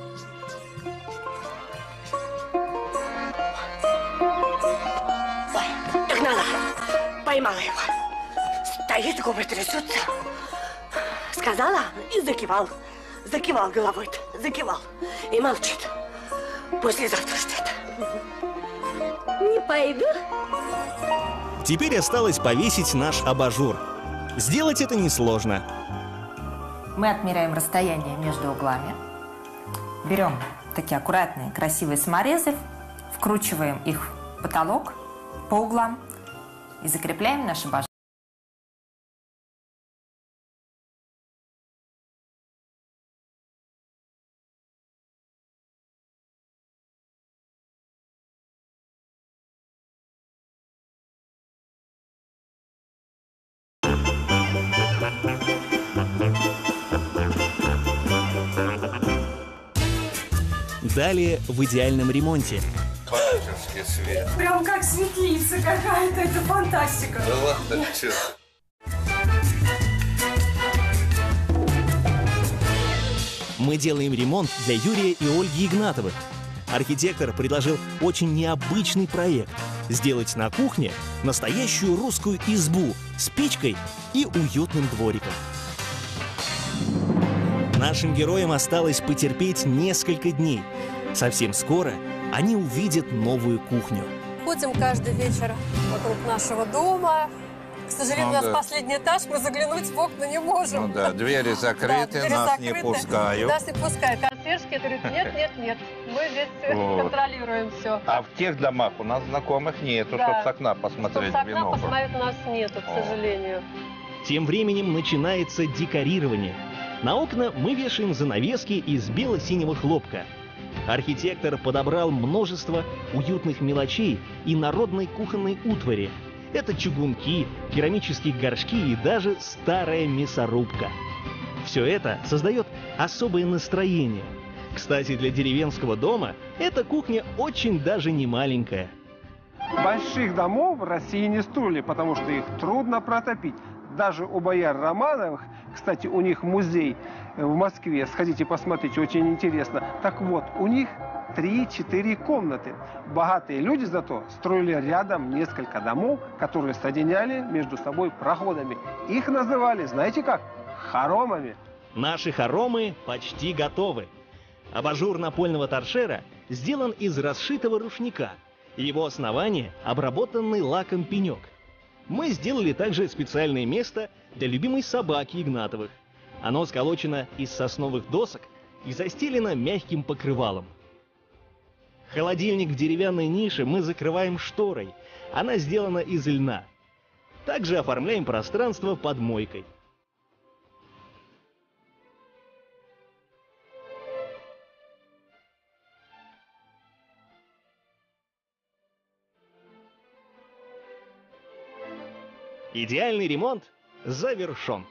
Догнала, поймала его. Стоит, губы трясутся. Сказала и закивал. Закивал головой-то, закивал. И молчит. Послезавтра ждет. Не пойду. Теперь осталось повесить наш абажур. Сделать это несложно. Мы отмеряем расстояние между углами. Берем такие аккуратные, красивые саморезы, вкручиваем их в потолок по углам и закрепляем наш абажур. Далее в идеальном ремонте. Фантастический свет. Прям как светлица какая-то, это фантастика. Да ладно, что? Мы делаем ремонт для Юрия и Ольги Игнатовых. Архитектор предложил очень необычный проект – сделать на кухне настоящую русскую избу с печкой и уютным двориком. Нашим героям осталось потерпеть несколько дней. Совсем скоро они увидят новую кухню. Ходим каждый вечер вокруг нашего дома. К сожалению, Ну у нас да. последний этаж, мы заглянуть в окна не можем. Ну да, двери закрыты, Да, двери нас закрыты. не пускают. Нас не пускают. Консьержки говорят, нет, нет, нет, мы здесь Вот. контролируем все. А в тех домах у нас знакомых нету, Да. чтоб с окна Чтоб посмотреть с окна бинокль. посмотреть, у нас нету, к сожалению. Тем временем начинается декорирование. На окна мы вешаем занавески из бело-синего хлопка. Архитектор подобрал множество уютных мелочей и народной кухонной утвари. Это чугунки, керамические горшки и даже старая мясорубка. Все это создает особое настроение. Кстати, для деревенского дома эта кухня очень даже не маленькая. Больших домов в России не строили, потому что их трудно протопить. Даже у бояр Романовых, кстати, у них музей в Москве, сходите посмотрите, очень интересно. Так вот, у них три-четыре комнаты. Богатые люди зато строили рядом несколько домов, которые соединяли между собой проходами. Их называли, знаете как, хоромами. Наши хоромы почти готовы. Абажур напольного торшера сделан из расшитого рушника. Его основание – обработанный лаком пенек. Мы сделали также специальное место для любимой собаки Игнатовых. Оно сколочено из сосновых досок и застелено мягким покрывалом. Холодильник в деревянной нише мы закрываем шторой. Она сделана из льна. Также оформляем пространство под мойкой. Идеальный ремонт завершен.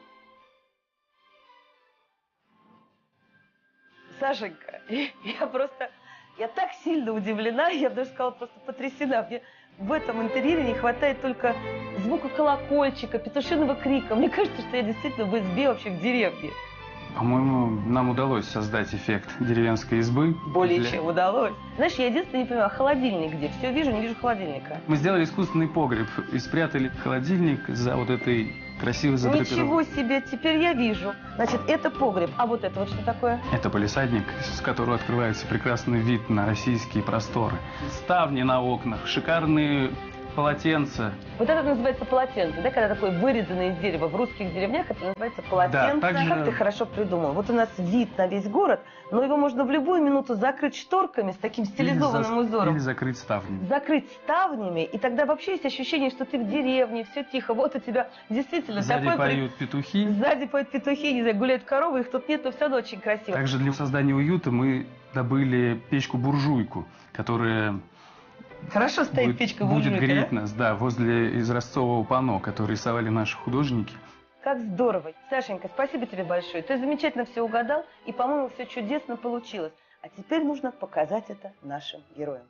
Сашенька, я просто, я так сильно удивлена, я бы даже сказала, просто потрясена. Мне в этом интерьере не хватает только звука колокольчика, петушиного крика. Мне кажется, что я действительно в избе вообще в деревне. По-моему, нам удалось создать эффект деревенской избы. Более для... чем удалось. Знаешь, я единственное не понимаю, холодильник где? Все вижу, не вижу холодильника. Мы сделали искусственный погреб и спрятали холодильник за вот этой красивой задрапировкой. Ничего себе, теперь я вижу. Значит, это погреб. А вот это вот что такое? Это палисадник, с которого открывается прекрасный вид на российские просторы. Ставни на окнах, шикарные полотенца. Вот это называется полотенце, да, когда такое вырезанное из дерева. В русских деревнях это называется полотенце. Да, также... Как ты хорошо придумал. Вот у нас вид на весь город, но его можно в любую минуту закрыть шторками с таким стилизованным или узором. Или закрыть ставнями. Закрыть ставнями, и тогда вообще есть ощущение, что ты в деревне, все тихо. Вот у тебя действительно Сзади такой... поют петухи. Сзади поют петухи, не знаю, гуляют коровы, их тут нет, но все равно очень красиво. Также для создания уюта мы добыли печку-буржуйку, которая... Хорошо стоит будет, печка-буржуйка, будет греть да? нас, да, возле изразцового панно, которое рисовали наши художники. Как здорово. Сашенька, спасибо тебе большое. Ты замечательно все угадал, и, по-моему, все чудесно получилось. А теперь нужно показать это нашим героям.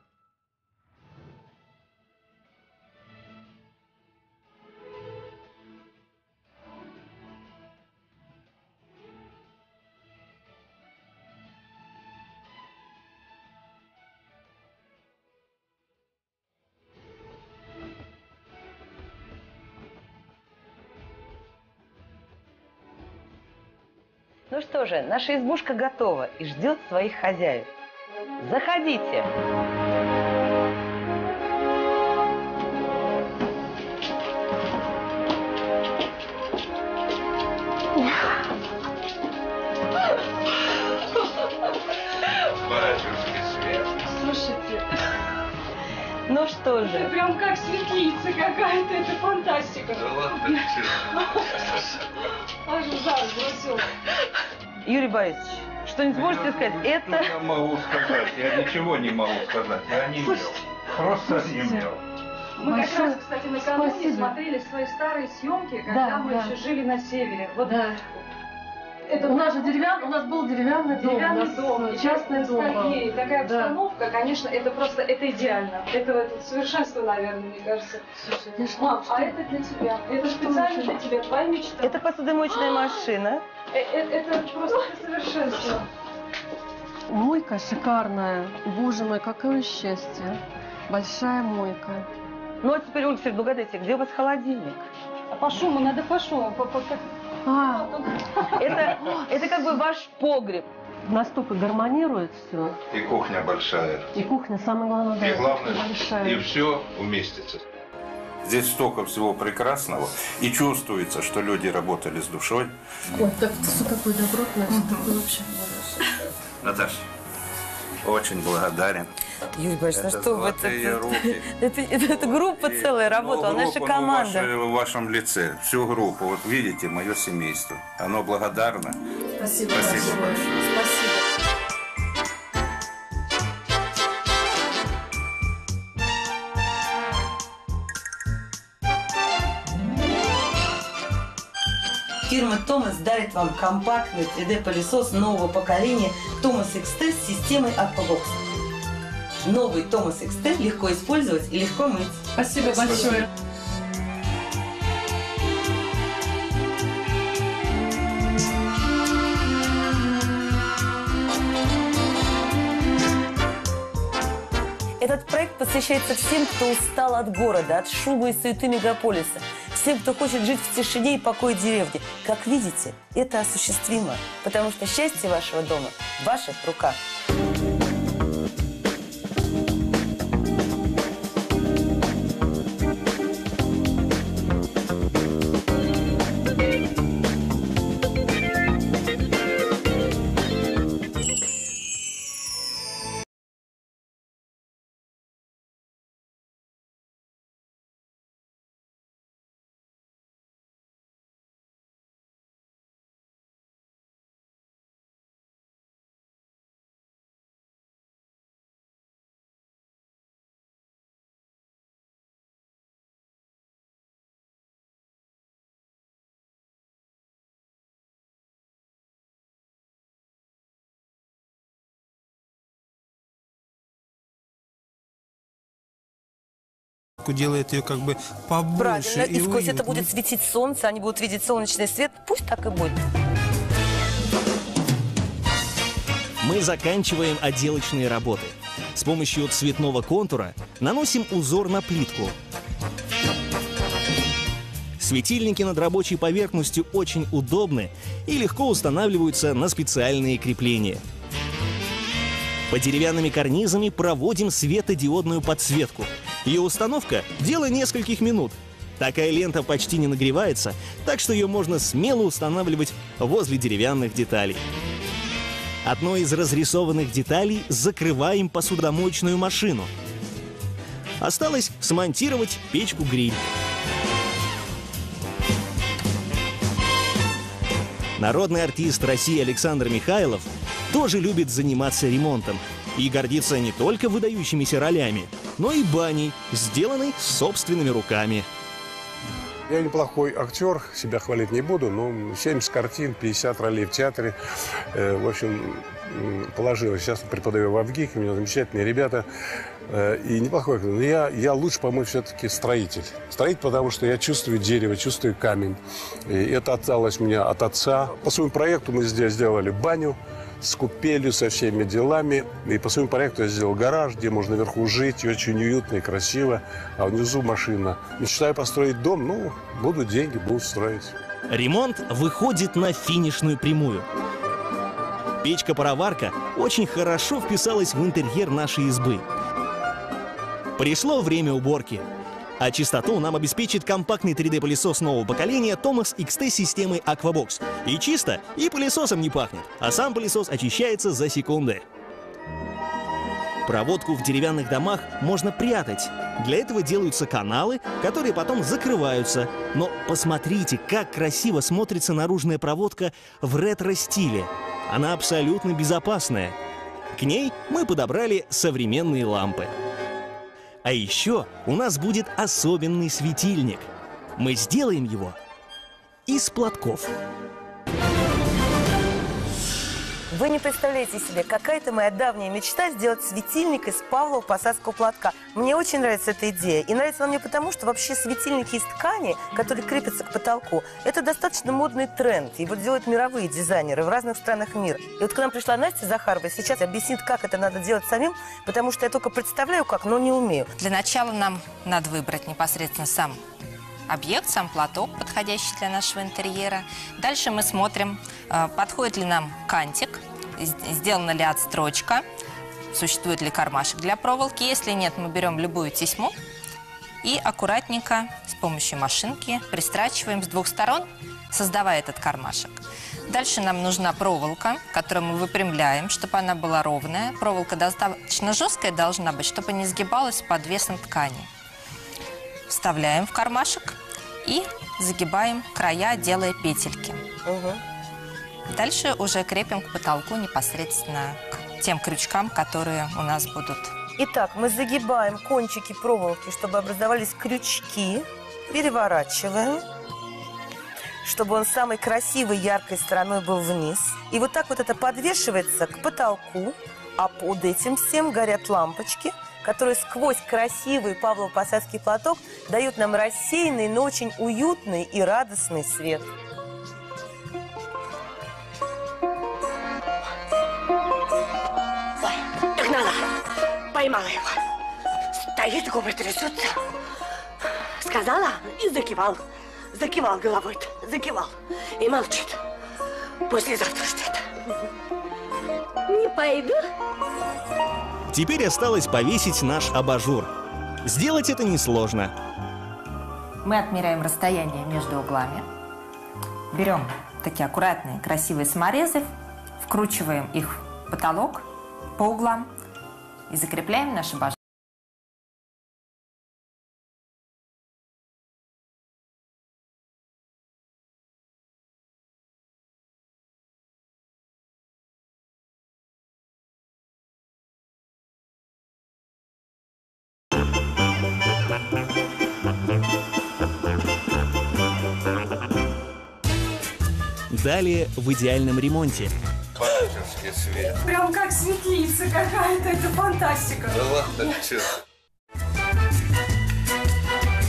Ну что же, наша избушка готова и ждет своих хозяев. Заходите! Батюшки свет. Слушайте, ну что же. Это прям как светлица какая-то, это фантастика. Да ладно, аж жар бросил. Юрий Борисович, что-нибудь можете сказать? Это... Я могу сказать, я ничего не могу сказать, я не имел. Просто не имел. Мы как раз, кстати, накануне смотрели свои старые съемки, когда Да, мы да. еще жили на севере. Вот Да. это У нас же деревянный, у нас был деревянный дом, деревянный у нас дом, частный дом. ностальгия, и такая Да. обстановка, конечно, это просто, это идеально. Это, это совершенство, наверное, мне кажется. Слушай, Мам, а это для тебя. Это специально для тебя, твоя мечта. Это посудомоечная машина. Э- э- Это просто совершенство. Мойка шикарная. Боже мой, какое счастье. Большая мойка. Ну а теперь, Ольга Сергеевна, угадайте, где у вас холодильник? А по шуму, надо по шуму. По, по, по... А, это, это как бы ваш погреб. Настолько гармонирует все. И кухня большая. И кухня, самое главное, да, И главное, большая. и все уместится. Здесь столько всего прекрасного, и чувствуется, что люди работали с душой. Ой, так все такое добротное, все такое вообще. Наташа, очень благодарен. Юрий Борисович, Это ну что вы, это, золотые руки. это, это, это группа целая работала, Ну, наша группа, ну, команда. ваша- в вашем лице, всю группу. Вот видите, мое семейство. Оно благодарно. Спасибо, Спасибо большое. Спасибо. Фирма Томас дарит вам компактный три дэ пылесос нового поколения Томас икс тэ с системой Aquabox. Новый Томас икс тэ легко использовать и легко мыть. Спасибо большое. Этот проект посвящается всем, кто устал от города, от шума и суеты мегаполиса. Всем, кто хочет жить в тишине и покое деревни. Как видите, это осуществимо, потому что счастье вашего дома в ваших руках. Делает ее как бы побольше. Правильно, и, и сквозь это уютнее. будет светить солнце, они будут видеть солнечный свет. Пусть так и будет. Мы заканчиваем отделочные работы. С помощью цветного контура наносим узор на плитку. Светильники над рабочей поверхностью очень удобны и легко устанавливаются на специальные крепления. По деревянными карнизами проводим светодиодную подсветку. Ее установка – дело нескольких минут. Такая лента почти не нагревается, так что ее можно смело устанавливать возле деревянных деталей. Одной из разрисованных деталей закрываем посудомоечную машину. Осталось смонтировать печку-гриль. Народный артист России Александр Михайлов тоже любит заниматься ремонтом и гордится не только выдающимися ролями, но и баней, сделанной собственными руками. Я неплохой актер, себя хвалить не буду, но семьдесят картин, пятьдесят ролей в театре. Э, в общем, положилось. Сейчас преподаю в АВГИКе, у меня замечательные ребята. Э, и неплохой актер. Но я, я лучше, по-моему, все-таки строитель. Строитель, потому что я чувствую дерево, чувствую камень. И это осталось у меня от отца. По своему проекту мы здесь сделали баню с купелью, со всеми делами. И по своему проекту я сделал гараж, где можно наверху жить, и очень уютно и красиво. А внизу машина. Мечтаю построить дом, ну, будут деньги, буду строить. Ремонт выходит на финишную прямую. Печка-пароварка очень хорошо вписалась в интерьер нашей избы. Пришло время уборки. А чистоту нам обеспечит компактный три дэ-пылесос нового поколения Thomas икс ти системы Aquabox. И чисто, и пылесосом не пахнет, а сам пылесос очищается за секунды. Проводку в деревянных домах можно прятать. Для этого делаются каналы, которые потом закрываются. Но посмотрите, как красиво смотрится наружная проводка в ретро-стиле. Она абсолютно безопасная. К ней мы подобрали современные лампы. А еще у нас будет особенный светильник. Мы сделаем его из платков. Вы не представляете себе, какая-то моя давняя мечта сделать светильник из павлового посадского платка. Мне очень нравится эта идея. И нравится она мне потому, что вообще светильники из ткани, которые крепятся к потолку, это достаточно модный тренд. И вот делают мировые дизайнеры в разных странах мира. И вот к нам пришла Настя Захарова, сейчас объяснит, как это надо делать самим, потому что я только представляю, как, но не умею. Для начала нам надо выбрать непосредственно сам объект, сам платок, подходящий для нашего интерьера. Дальше мы смотрим, подходит ли нам кантик, сделана ли отстрочка, существует ли кармашек для проволоки. Если нет, мы берем любую тесьму и аккуратненько с помощью машинки пристрачиваем с двух сторон, создавая этот кармашек. Дальше нам нужна проволока, которую мы выпрямляем, чтобы она была ровная. Проволока достаточно жесткая должна быть, чтобы не сгибалась под весом ткани. Вставляем в кармашек и загибаем края, делая петельки. Угу. Дальше уже крепим к потолку непосредственно к тем крючкам, которые у нас будут. Итак, мы загибаем кончики проволоки, чтобы образовались крючки. Переворачиваем, чтобы он самой красивой, яркой стороной был вниз. И вот так вот это подвешивается к потолку, а под этим всем горят лампочки, которые сквозь красивый павлово-посадский платок дают нам рассеянный, но очень уютный и радостный свет. Ой, догнала, поймала его. Стоит, губы трясутся. Сказала и закивал. Закивал головой-то, закивал. И молчит. Послезавтра ждет. Не пойду. Теперь осталось повесить наш абажур. Сделать это несложно. Мы отмеряем расстояние между углами. Берем такие аккуратные, красивые саморезы, вкручиваем их в потолок по углам и закрепляем наш абажур. Далее в идеальном ремонте. Бахтерский свет. Прям как светлица какая-то, это фантастика. Да ладно, чё.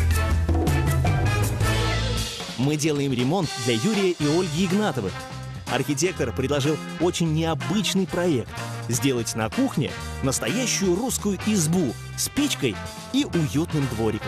Мы делаем ремонт для Юрия и Ольги Игнатовых. Архитектор предложил очень необычный проект – сделать на кухне настоящую русскую избу с печкой и уютным двориком.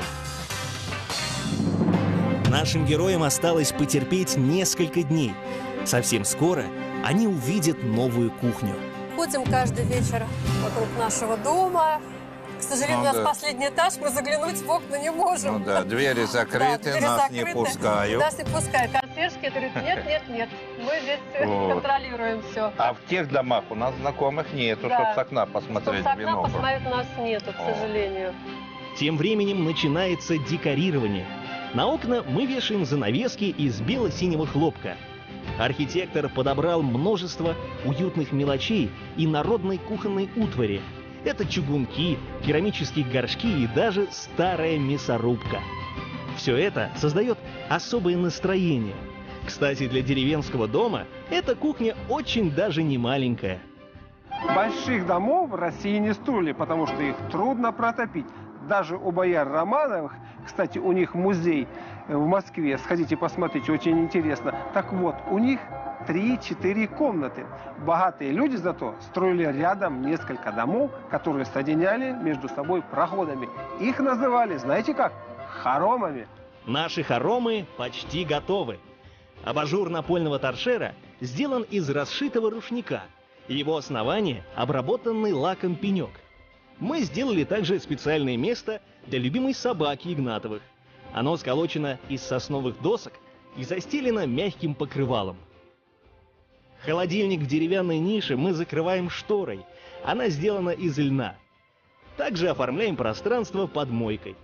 Нашим героям осталось потерпеть несколько дней. Совсем скоро они увидят новую кухню. Ходим каждый вечер вокруг нашего дома. К сожалению, Ну у нас да. последний этаж, мы заглянуть в окна не можем. Ну да, двери закрыты, Да, двери нас не закрыты. пускают. Нас не пускают. Консьержки говорят, нет, нет, нет, мы здесь э, Вот. контролируем все. А в тех домах у нас знакомых нету, Да. чтобы с окна Чтоб посмотреть с в окна бинокль. посмотреть, у нас нету, к О. сожалению. Тем временем начинается декорирование. На окна мы вешаем занавески из бело-синего хлопка. Архитектор подобрал множество уютных мелочей и народной кухонной утвари. Это чугунки, керамические горшки и даже старая мясорубка. Все это создает особое настроение. Кстати, для деревенского дома эта кухня очень даже не маленькая. Больших домов в России не строили, потому что их трудно протопить. Даже у бояр Романовых, кстати, у них музей в Москве, сходите посмотрите, очень интересно. Так вот, у них три-четыре комнаты. Богатые люди зато строили рядом несколько домов, которые соединяли между собой проходами. Их называли, знаете как, хоромами. Наши хоромы почти готовы. Абажур напольного торшера сделан из расшитого рушника. Его основание – обработанный лаком пенек. Мы сделали также специальное место для любимой собаки Игнатовых. Оно сколочено из сосновых досок и застелено мягким покрывалом. Холодильник в деревянной нише мы закрываем шторой. Она сделана из льна. Также оформляем пространство под мойкой.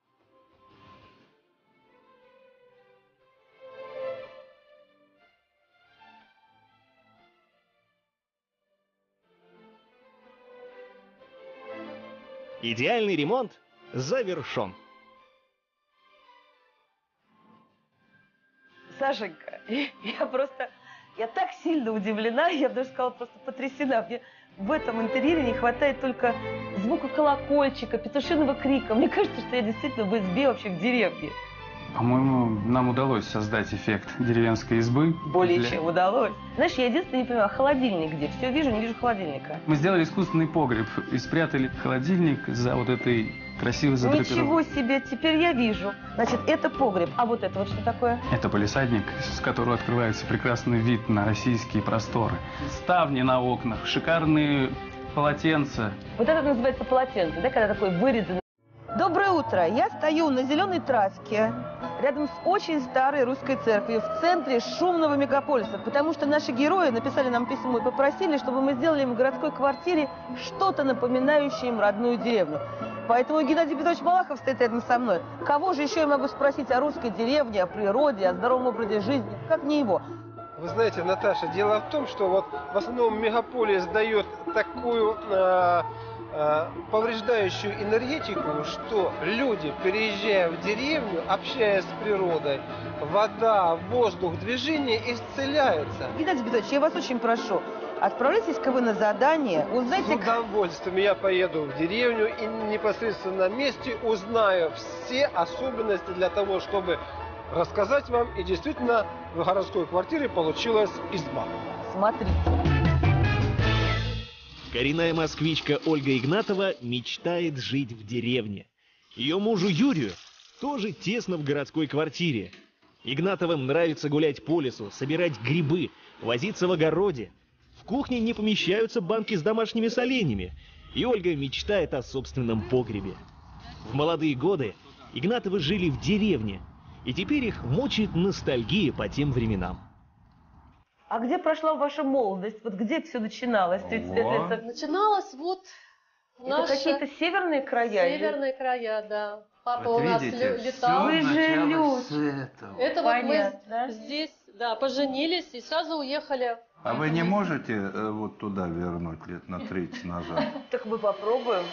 Идеальный ремонт завершен. Сашенька, я просто, я так сильно удивлена, я бы даже сказала, просто потрясена. Мне в этом интерьере не хватает только звука колокольчика, петушиного крика. Мне кажется, что я действительно в избе вообще в деревне. По-моему, нам удалось создать эффект деревенской избы. Более Для- чем удалось. Знаешь, я единственное не понимаю, холодильник где? Все вижу, не вижу холодильника. Мы сделали искусственный погреб и спрятали холодильник за вот этой красивой задрапированной. Ничего себе, теперь я вижу. Значит, это погреб. А вот это вот что такое? Это палисадник, с которого открывается прекрасный вид на российские просторы. Ставни на окнах, шикарные полотенца. Вот это называется полотенце, да, когда такой вырезанный. Доброе утро. Я стою на зеленой траске, рядом с очень старой русской церковью, в центре шумного мегаполиса, потому что наши герои написали нам письмо и попросили, чтобы мы сделали им в городской квартире что-то напоминающее им родную деревню. Поэтому Геннадий Петрович Малахов стоит рядом со мной. Кого же еще я могу спросить о русской деревне, о природе, о здоровом образе жизни, как не его? Вы знаете, Наташа, дело в том, что вот в основном мегаполис дает такую э, э, повреждающую энергетику, что люди, переезжая в деревню, общаясь с природой, вода, воздух, движение исцеляются. Геннадий Петрович, я вас очень прошу, отправляйтесь-ка вы на задание, узнайте... С удовольствием я поеду в деревню и непосредственно на месте узнаю все особенности для того, чтобы рассказать вам, и действительно в городской квартире получилась изба. Смотрите. Коренная москвичка Ольга Игнатова мечтает жить в деревне. Ее мужу Юрию тоже тесно в городской квартире. Игнатовым нравится гулять по лесу, собирать грибы, возиться в огороде. В кухне не помещаются банки с домашними соленьями, и Ольга мечтает о собственном погребе. В молодые годы Игнатовы жили в деревне, и теперь их мучает ностальгия по тем временам. А где прошла ваша молодость? Вот где все начиналось? тридцать пять лет назад? Начиналось вот Это наши какие-то северные края? или- северные края, да. Папа Вот у нас видите, лю- всё летал. Вы же началось с люди. этого. Это Понятно, вот да? мы здесь, да, поженились и сразу уехали. А вы не можете э, вот туда вернуть лет на тридцать назад? Так мы попробуем.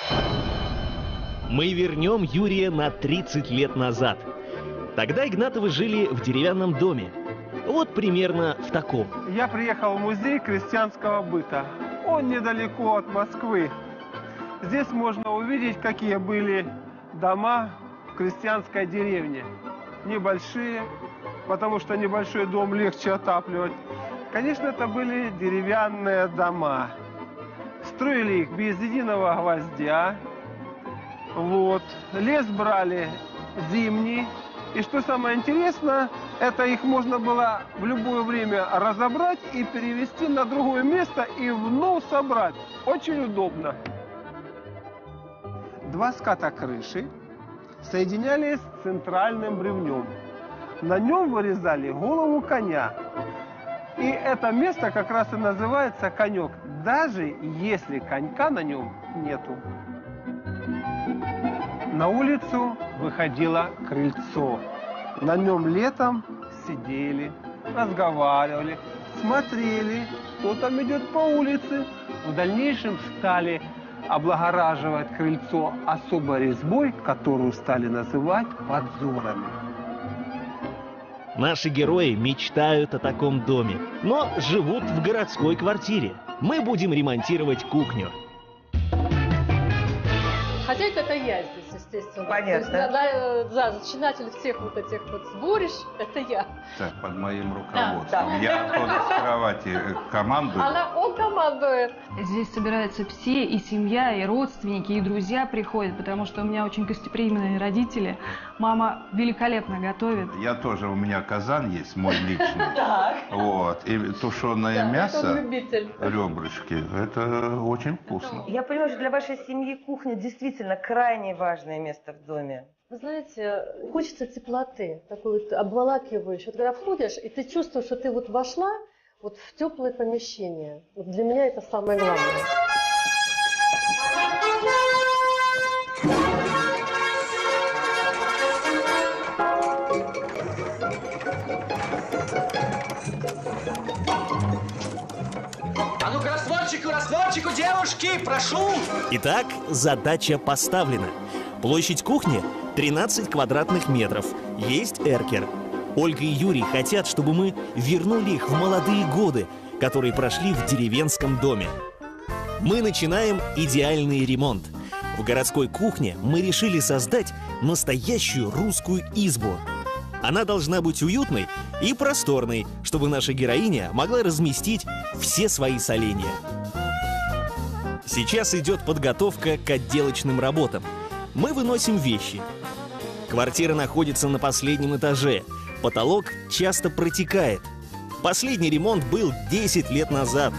Мы вернем Юрия на тридцать лет назад. Тогда Игнатовы жили в деревянном доме. Вот примерно в таком. Я приехал в музей крестьянского быта. Он недалеко от Москвы. Здесь можно увидеть, какие были дома в крестьянской деревне. Небольшие, потому что небольшой дом легче отапливать. Конечно, это были деревянные дома. Строили их без единого гвоздя. Вот. Лес брали зимний. И что самое интересное, это их можно было в любое время разобрать и перевести на другое место и вновь собрать. Очень удобно. Два ската крыши соединялись с центральным бревнем. На нем вырезали голову коня. И это место как раз и называется конек, даже если конька на нем нету. На улицу выходило крыльцо. На нем летом сидели, разговаривали, смотрели, кто там идет по улице. В дальнейшем стали облагораживать крыльцо особой резьбой, которую стали называть подзорами. Наши герои мечтают о таком доме, но живут в городской квартире. Мы будем ремонтировать кухню. Хозяйка — это я здесь, естественно. Понятно. То есть, да, да, зачинатель всех вот этих вот сборищ — это я. Так, под моим руководством. Да, да. Я оттуда с кровати командую. Она, он командует. Здесь собираются все, и семья, и родственники, и друзья приходят, потому что у меня очень гостеприимные родители. Мама великолепно готовит. Я тоже, у меня казан есть, мой личный. Вот. И тушеное мясо, ребрышки, это очень вкусно. Я понимаю, что для вашей семьи кухня действительно крайне важное место в доме. Вы знаете, хочется теплоты, такой вот обволакивающей. Вот когда входишь, и ты чувствуешь, что ты вот вошла вот в теплое помещение. Вот для меня это самое главное. А ну-ка, растворчику, растворчику, девушки, прошу! Итак, задача поставлена. Площадь кухни тринадцать квадратных метров. Есть эркер. Ольга и Юрий хотят, чтобы мы вернули их в молодые годы, которые прошли в деревенском доме. Мы начинаем идеальный ремонт. В городской кухне мы решили создать настоящую русскую избу. Она должна быть уютной и просторной, чтобы наша героиня могла разместить все свои соленья. Сейчас идет подготовка к отделочным работам. Мы выносим вещи. Квартира находится на последнем этаже. Потолок часто протекает. Последний ремонт был десять лет назад.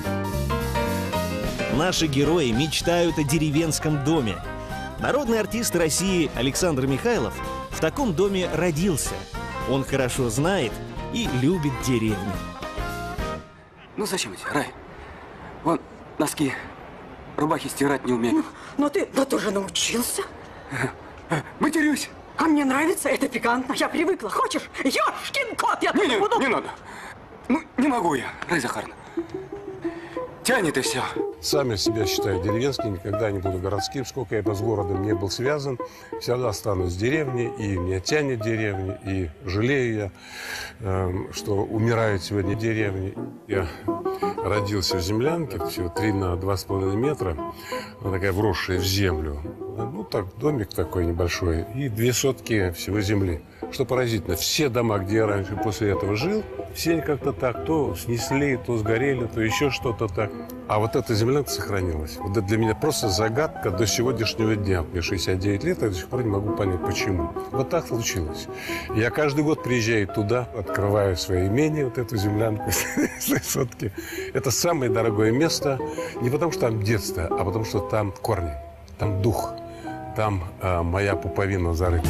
Наши герои мечтают о деревенском доме. Народный артист России Александр Михайлов в таком доме родился. Он хорошо знает и любит деревню. Ну зачем эти, Рай? Вон, носки, рубахи стирать не умею. Но ты, да ты уже научился. Матерюсь. А мне нравится, это пикантно. Я привыкла. Хочешь? Ёшкин кот, я не, тут не, буду. Не надо. Ну, не могу я, Рай Захаровна. Тянет и все. Сам я себя считаю деревенским, никогда не буду городским. Сколько я бы с городом не был связан, всегда останусь в деревне, и меня тянет деревня, и жалею я, э, что умирают сегодня деревни. Я родился в землянке, всего три на два с половиной метра, она такая вросшая в землю. Ну, так, домик такой небольшой, и две сотки всего земли. Что поразительно, все дома, где я раньше после этого жил, все они как-то так, то снесли, то сгорели, то еще что-то так. А вот эта землянка сохранилась. Вот это для меня просто загадка до сегодняшнего дня. Мне шестьдесят девять лет, я до сих пор не могу понять, почему. Вот так случилось. Я каждый год приезжаю туда, открываю свое имение, вот эту землянку с сотки. Это самое дорогое место, не потому что там детство, а потому что там корни, там дух, там э, моя пуповина зарыта.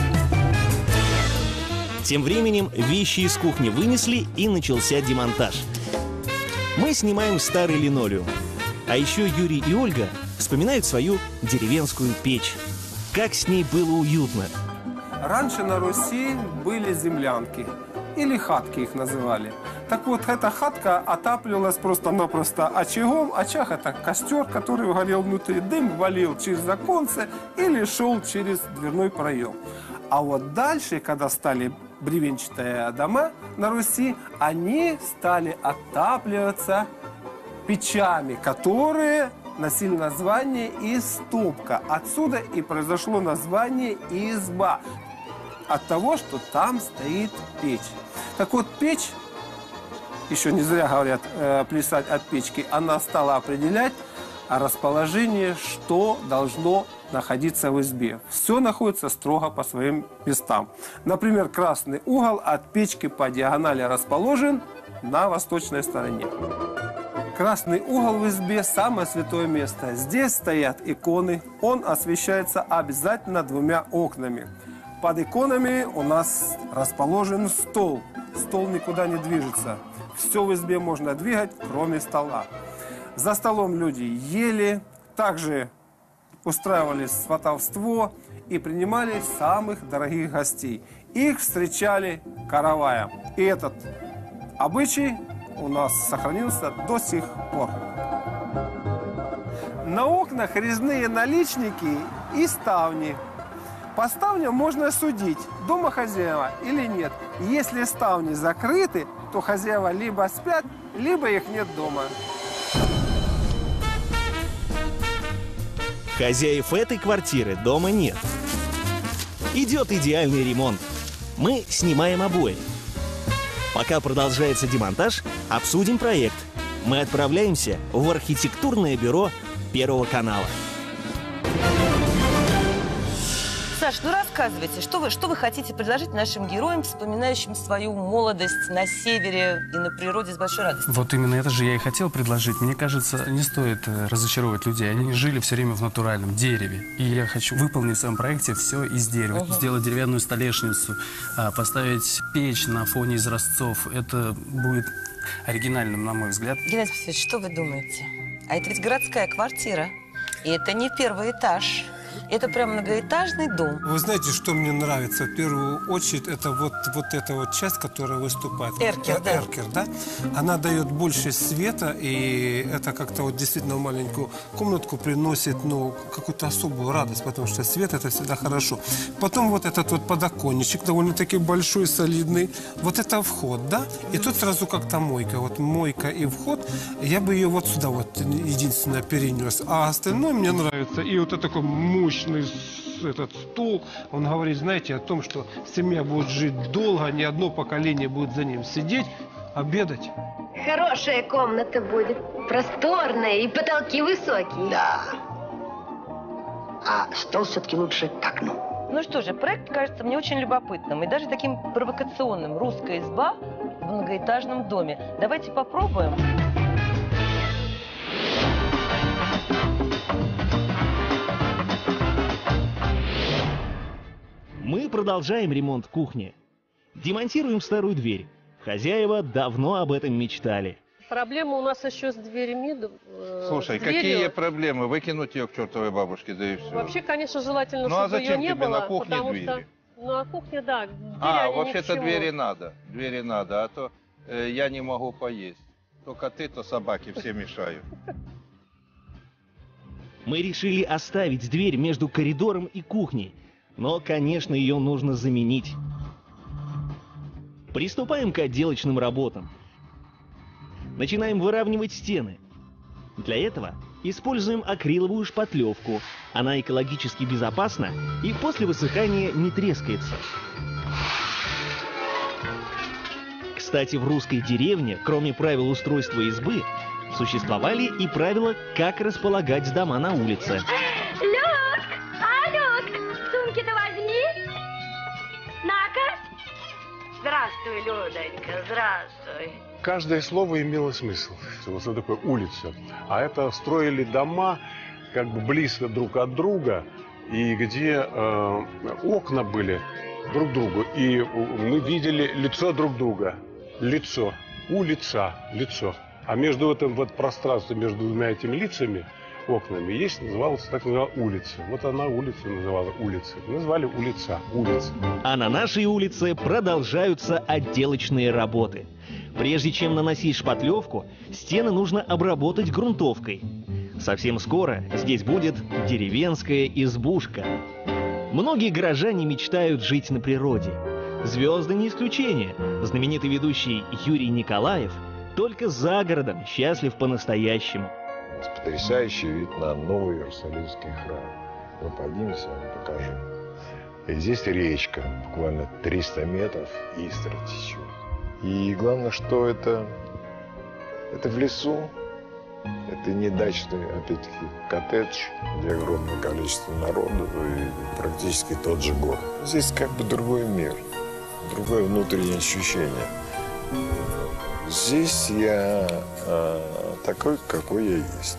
Тем временем вещи из кухни вынесли, и начался демонтаж. Мы снимаем старый линолеум. А еще Юрий и Ольга вспоминают свою деревенскую печь. Как с ней было уютно. Раньше на Руси были землянки, или хатки их называли. Так вот, эта хатка отапливалась просто-напросто очагом. Очаг – это костер, который горел внутри. Дым валил через оконце или шел через дверной проем. А вот дальше, когда стали бревенчатые дома на Руси, они стали отапливаться печами, которые носили название «истопка». Отсюда и произошло название «изба». От того, что там стоит печь. Так вот, печь еще не зря говорят э, плясать от печки, она стала определять расположение, что должно находиться в избе. Все находится строго по своим местам. Например, красный угол от печки по диагонали расположен на восточной стороне. Красный угол в избе – самое святое место. Здесь стоят иконы, он освещается обязательно двумя окнами. Под иконами у нас расположен стол. Стол никуда не движется. Все в избе можно двигать, кроме стола. За столом люди ели, также устраивали сватовство и принимали самых дорогих гостей. Их встречали караваем. И этот обычай у нас сохранился до сих пор. На окнах резные наличники и ставни. По ставням можно судить, дома хозяева или нет. Если ставни закрыты, то хозяева либо спят, либо их нет дома. Хозяев этой квартиры дома нет. Идет идеальный ремонт. Мы снимаем обои. Пока продолжается демонтаж, обсудим проект. Мы отправляемся в архитектурное бюро Первого канала. Саш, ну рассказывайте, что вы, что вы хотите предложить нашим героям, вспоминающим свою молодость на севере и на природе с большой радостью? Вот именно это же я и хотел предложить. Мне кажется, не стоит разочаровывать людей. Они жили все время в натуральном дереве. И я хочу выполнить в своем проекте все из дерева. Угу. Сделать деревянную столешницу, поставить печь на фоне изразцов. Это будет оригинальным, на мой взгляд. Геннадий Васильевич, что вы думаете? А это ведь городская квартира. И это не первый этаж. Это прям многоэтажный дом. Вы знаете, что мне нравится? В первую очередь, это вот, вот эта вот часть, которая выступает. Эркер, да. Эркер, да? Она дает больше света, и это как-то вот действительно в маленькую комнатку приносит, ну, какую-то особую радость, потому что свет – это всегда хорошо. Потом вот этот вот подоконничек, довольно-таки большой, солидный. Вот это вход, да? И тут сразу как-то мойка. Вот мойка и вход. Я бы ее вот сюда вот единственное перенес. А остальное мне нравится. И вот это такой мощный этот стул, он говорит, знаете, о том, что семья будет жить долго, ни одно поколение будет за ним сидеть, обедать. Хорошая комната будет, просторная и потолки высокие. Да. А стол все-таки лучше к окну. Ну что же, проект кажется мне очень любопытным и даже таким провокационным. Русская изба в многоэтажном доме. Давайте попробуем. Мы продолжаем ремонт кухни. Демонтируем старую дверь. Хозяева давно об этом мечтали. Проблема у нас еще с дверями. Э, Слушай, с дверью. Какие проблемы? Выкинуть ее к чертовой бабушке, да и все. Вообще, конечно, желательно, ну, а чтобы ее не тебе было. на кухне потому двери? Что, ну, а кухня, да. А, вообще-то двери надо. Двери надо, а то э, я не могу поесть. То коты, то собаки все мешают. Мы решили оставить дверь между коридором и кухней. Но, конечно, ее нужно заменить. Приступаем к отделочным работам. Начинаем выравнивать стены. Для этого используем акриловую шпатлевку. Она экологически безопасна и после высыхания не трескается. Кстати, в русской деревне, кроме правил устройства избы, существовали и правила, как располагать дома на улице. Сумки-то возьми. На-ка. Здравствуй, Людонька, здравствуй. Каждое слово имело смысл. Что такое улица. А это строили дома как бы близко друг от друга, и где э, окна были друг к другу. И мы видели лицо друг друга. Лицо. Улица. Лицо. А между этим вот пространством, между двумя этими лицами, окнами, есть, называлась так называлась улица. Вот она улица называла улица. Назвали улица, улица. А на нашей улице продолжаются отделочные работы. Прежде чем наносить шпатлевку, стены нужно обработать грунтовкой. Совсем скоро здесь будет деревенская избушка. Многие горожане мечтают жить на природе. Звезды не исключение. Знаменитый ведущий Юрий Николаев только за городом счастлив по-настоящему. Потрясающий вид на новый Иерусалимский храм. Мы поднимемся, я вам покажу. И здесь речка, буквально триста метров, Истра течет. И главное, что это Это в лесу, это не дачный, опять-таки, коттедж, где огромное количество народу и практически тот же город. Здесь как бы другой мир, другое внутреннее ощущение. Здесь я э, такой, какой я есть.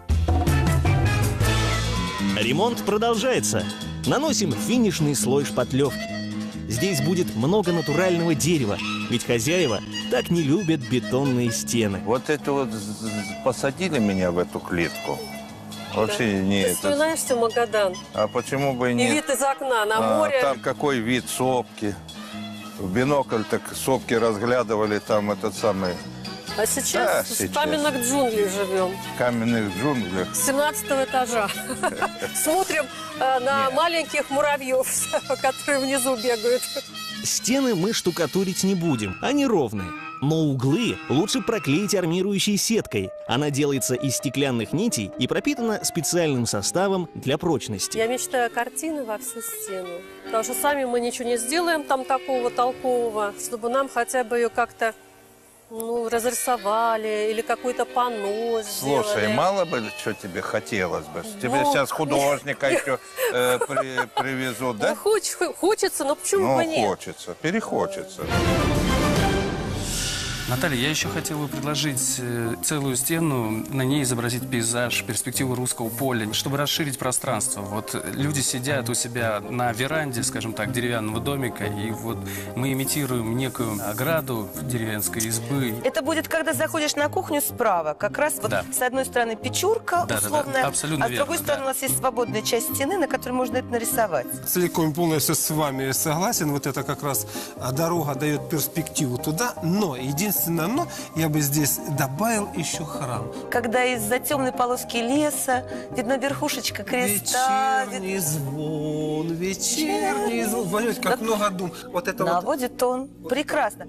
Ремонт продолжается. Наносим финишный слой шпатлевки. Здесь будет много натурального дерева, ведь хозяева так не любят бетонные стены. Вот это вот посадили меня в эту клетку. Вообще да. не Ты это. вспоминаешь все Магадан? А почему бы и И нет? вид из окна на А, море. там какой вид сопки. В бинокль так сопки разглядывали, там этот самый... А сейчас Да, в сейчас. каменных джунглях живем. В каменных джунглях. С семнадцатого этажа. Смотрим э, на маленьких муравьев, которые внизу бегают. Стены мы штукатурить не будем, они ровные. Но углы лучше проклеить армирующей сеткой. Она делается из стеклянных нитей и пропитана специальным составом для прочности. Я мечтаю о картине во всю стену. Потому что сами мы ничего не сделаем там такого толкового, чтобы нам хотя бы ее как-то ну, разрисовали или какое-то панно сделали. Слушай, мало бы, что тебе хотелось бы? Тебе Ну, сейчас художника еще э, при, привезут, да? Ну, хоч, хочется, но почему Ну, бы нет? хочется, перехочется. Наталья, я еще хотел бы предложить э, целую стену, на ней изобразить пейзаж, перспективу русского поля, чтобы расширить пространство. Вот люди сидят у себя на веранде, скажем так, деревянного домика, и вот мы имитируем некую ограду деревенской избы. Это будет, когда заходишь на кухню справа. Как раз вот Да. с одной стороны печурка Да, да, да, условная, абсолютно а с другой верно, стороны да. у нас есть свободная часть стены, на которой можно это нарисовать. Целиком полностью с вами согласен. Вот это как раз а, дорога дает перспективу туда. Но, единственное, но я бы здесь добавил еще храм. Когда из-за темной полоски леса видна верхушечка креста. Вечерний звон, вечерний звон. Понимаете, как много дум. Вот это вот. Наводит тон. Прекрасно.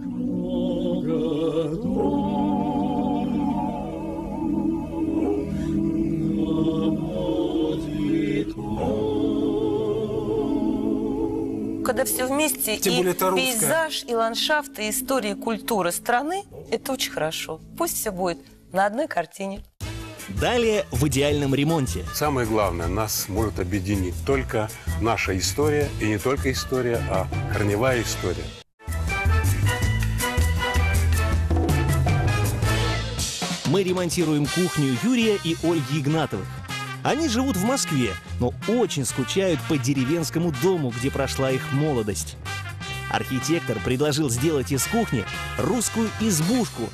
Когда все вместе, Тем и более это русское. пейзаж, и ландшафт, и история, и культура страны, это очень хорошо. Пусть все будет на одной картине. Далее в идеальном ремонте. Самое главное, нас может объединить только наша история, и не только история, а корневая история. Мы ремонтируем кухню Юрия и Ольги Игнатовых. Они живут в Москве, но очень скучают по деревенскому дому, где прошла их молодость. Архитектор предложил сделать из кухни русскую избушку.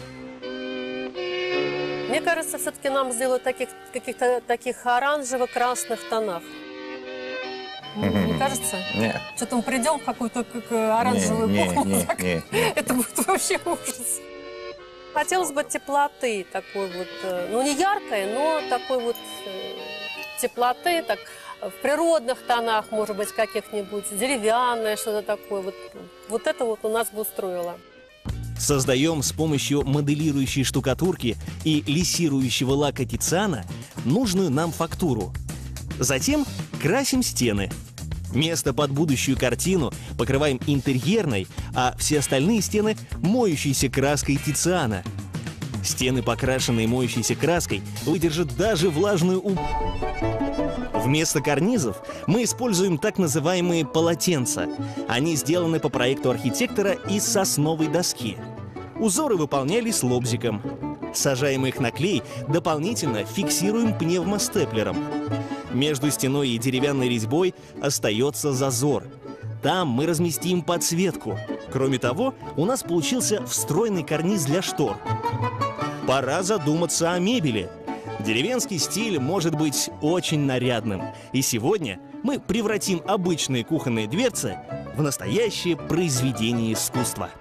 Мне кажется, все-таки нам сделают таких, каких-то таких оранжево-красных тонах. Не кажется? Нет. Что-то мы придем в какую-то как, оранжевую Не, кухню. не, так, не, не. Это будет вообще ужас. Хотелось бы теплоты такой вот, э, ну не яркой, но такой вот э, теплоты, так в природных тонах, может быть, каких-нибудь, деревянное, что-то такое. Вот, вот это вот у нас бы устроило. Создаем с помощью моделирующей штукатурки и лиссирующего лака Тициана нужную нам фактуру. Затем красим стены. Место под будущую картину покрываем интерьерной, а все остальные стены – моющейся краской Тициана. Стены, покрашенные моющейся краской, выдержат даже влажную у... Вместо карнизов мы используем так называемые полотенца. Они сделаны по проекту архитектора из сосновой доски. Узоры выполнялись лобзиком. Сажаем их на клей, дополнительно фиксируем пневмостеплером. Между стеной и деревянной резьбой остается зазор. Там мы разместим подсветку. Кроме того, у нас получился встроенный карниз для штор. Пора задуматься о мебели. Деревенский стиль может быть очень нарядным. И сегодня мы превратим обычные кухонные дверцы в настоящее произведение искусства.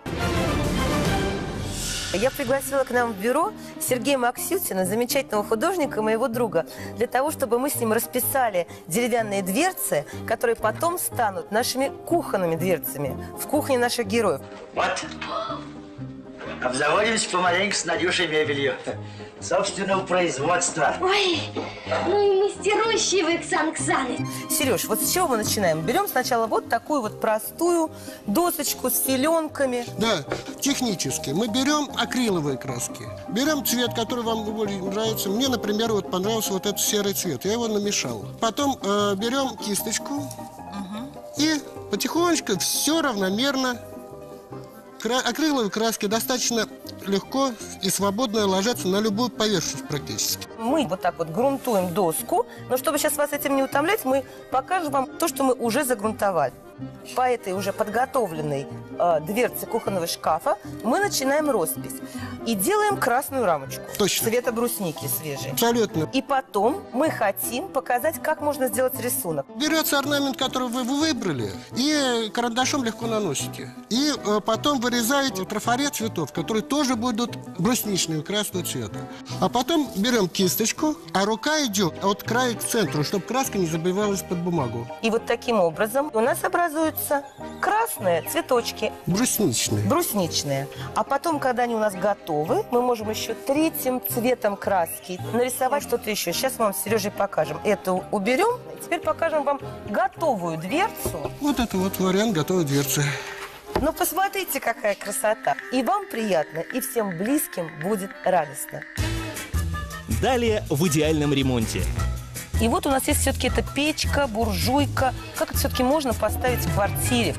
Я пригласила к нам в бюро Сергея Максютина, замечательного художника, моего друга, для того, чтобы мы с ним расписали деревянные дверцы, которые потом станут нашими кухонными дверцами в кухне наших героев. Вот. Обзаводимся помаленьку с Надюшей мебелью. Собственного производства. Ой, ну и мастерущий вы, Ксан Ксаныч. Сереж, вот с чего мы начинаем? Берем сначала вот такую вот простую досочку с филенками. Да, технически. Мы берем акриловые краски. Берем цвет, который вам более нравится. Мне, например, вот понравился вот этот серый цвет. Я его намешал. Потом э, берем кисточку угу. и потихонечку все равномерно. Кра акриловые краски достаточно легко и свободно ложатся на любую поверхность практически. Мы вот так вот грунтуем доску, но чтобы сейчас вас этим не утомлять, мы покажем вам то, что мы уже загрунтовали. По этой уже подготовленной э, дверце кухонного шкафа мы начинаем роспись и делаем красную рамочку. Точно. Цвета брусники свежие. Абсолютно. И потом мы хотим показать, как можно сделать рисунок. Берется орнамент, который вы выбрали, и карандашом легко наносите. И э, потом вырезаете трафарет цветов, которые тоже будут брусничного красного цвета. А потом берем кисточку, а рука идет от края к центру, чтобы краска не забивалась под бумагу. И вот таким образом у нас образуются красные цветочки. Брусничные. Брусничные. А потом, когда они у нас готовы, мы можем еще третьим цветом краски нарисовать что-то еще. Сейчас мы вам с Сережей покажем. Это уберем. Теперь покажем вам готовую дверцу. Вот это вот вариант готовой дверцы. Ну, посмотрите, какая красота. И вам приятно, и всем близким будет радостно. Далее в идеальном ремонте. И вот у нас есть все-таки эта печка, буржуйка. Как это все-таки можно поставить в квартире?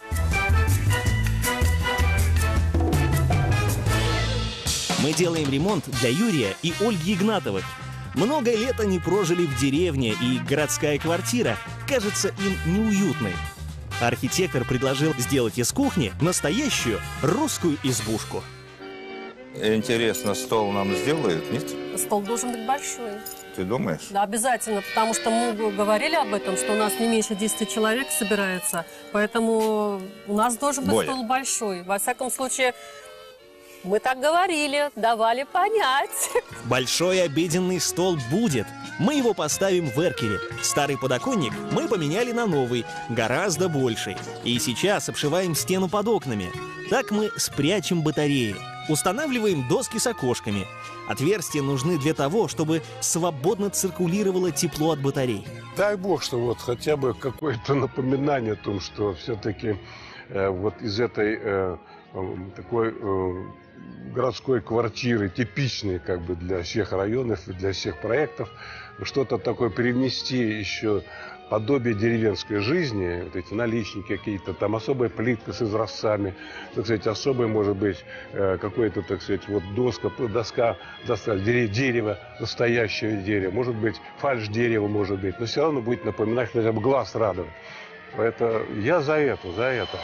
Мы делаем ремонт для Юрия и Ольги Игнатовых. Много лет они прожили в деревне, и городская квартира кажется им неуютной. Архитектор предложил сделать из кухни настоящую русскую избушку. Интересно, стол нам сделают, нет? Стол должен быть большой. Ты думаешь? Да, обязательно, потому что мы говорили об этом, что у нас не меньше десяти человек собирается, поэтому у нас должен быть Более. стол большой. Во всяком случае, мы так говорили, давали понять. Большой обеденный стол будет. Мы его поставим в эркере. Старый подоконник мы поменяли на новый, гораздо больший. И сейчас обшиваем стену под окнами. Так мы спрячем батареи. Устанавливаем доски с окошками. Отверстия нужны для того, чтобы свободно циркулировало тепло от батарей. Дай бог, что вот хотя бы какое-то напоминание о том, что все-таки э, вот из этой э, э, такой э, городской квартиры, типичной как бы для всех районов и для всех проектов, что-то такое привнести еще подобие деревенской жизни, вот эти наличники какие-то, там особая плитка с изразцами, так сказать, особое, может быть, какое-то, так сказать, вот доска, доска, доска дерево, настоящее дерево, может быть, фальш дерева, может быть, но все равно будет напоминать, хотя бы глаз радовать. Это я за это, за это.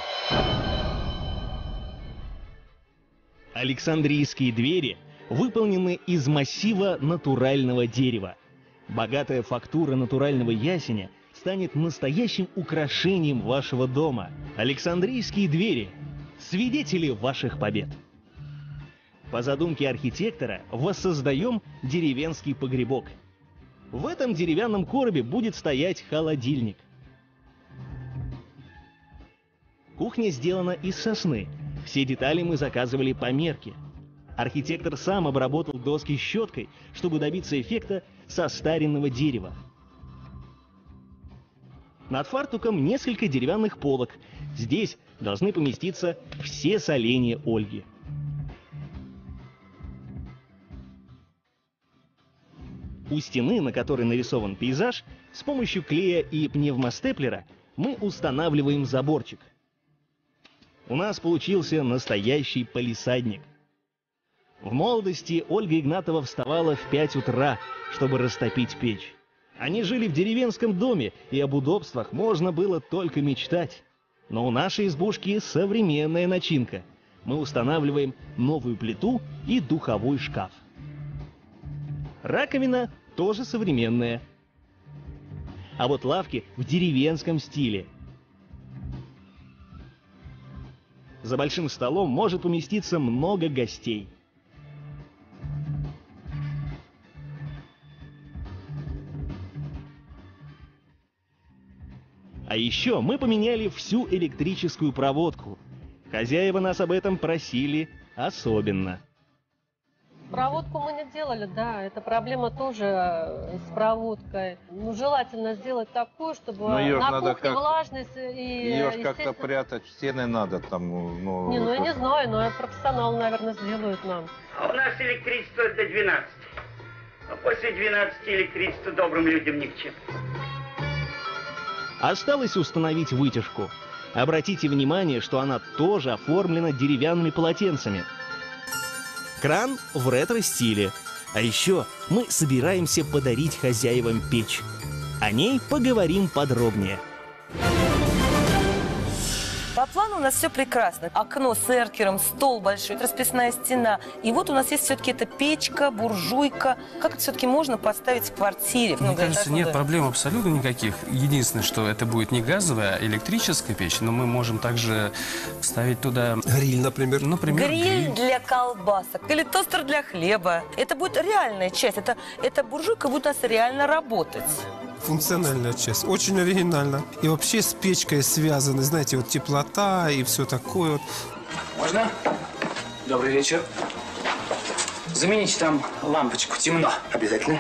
Александрийские двери выполнены из массива натурального дерева. Богатая фактура натурального ясеня станет настоящим украшением вашего дома. Александрийские двери – свидетели ваших побед. По задумке архитектора воссоздаем деревенский погребок. В этом деревянном коробе будет стоять холодильник. Кухня сделана из сосны. Все детали мы заказывали по мерке. Архитектор сам обработал доски щеткой, чтобы добиться эффекта состаренного дерева. Над фартуком несколько деревянных полок. Здесь должны поместиться все соленья Ольги. У стены, на которой нарисован пейзаж, с помощью клея и пневмостеплера мы устанавливаем заборчик. У нас получился настоящий палисадник. В молодости Ольга Игнатова вставала в пять утра, чтобы растопить печь. Они жили в деревенском доме, и об удобствах можно было только мечтать. Но у нашей избушки современная начинка. Мы устанавливаем новую плиту и духовой шкаф. Раковина тоже современная. А вот лавки в деревенском стиле. За большим столом может поместиться много гостей. А еще мы поменяли всю электрическую проводку. Хозяева нас об этом просили особенно. Проводку мы не делали, да, это проблема тоже с проводкой. Ну, желательно сделать такую, чтобы Но ее ж на надо кухне как- влажность и... Ее ж как-то естественно- прятать в стены надо там. Ну, Не, ну я вот. не знаю, но профессионал, наверное, сделают нам. А у нас электричество до двенадцати. А после двенадцати электричество добрым людям ни к чему. Осталось установить вытяжку. Обратите внимание, что она тоже оформлена деревянными полотенцами. Кран в ретро-стиле. А еще мы собираемся подарить хозяевам печь. О ней поговорим подробнее. По плану у нас все прекрасно. Окно с эркером, стол большой, расписная стена. И вот у нас есть все-таки эта печка, буржуйка. Как это все-таки можно поставить в квартире? Мне Ну, кажется, так, нет да. проблем абсолютно никаких. Единственное, что это будет не газовая, а электрическая печь, но мы можем также вставить туда... Гриль, например. Например, Гриль для колбасок или тостер для хлеба. Это будет реальная часть. Это, эта буржуйка будет у нас реально работать. Функциональная часть. Очень оригинально. И вообще с печкой связаны, знаете, вот теплота и все такое. Вот. Можно? Добрый вечер. Замените там лампочку, темно. Обязательно.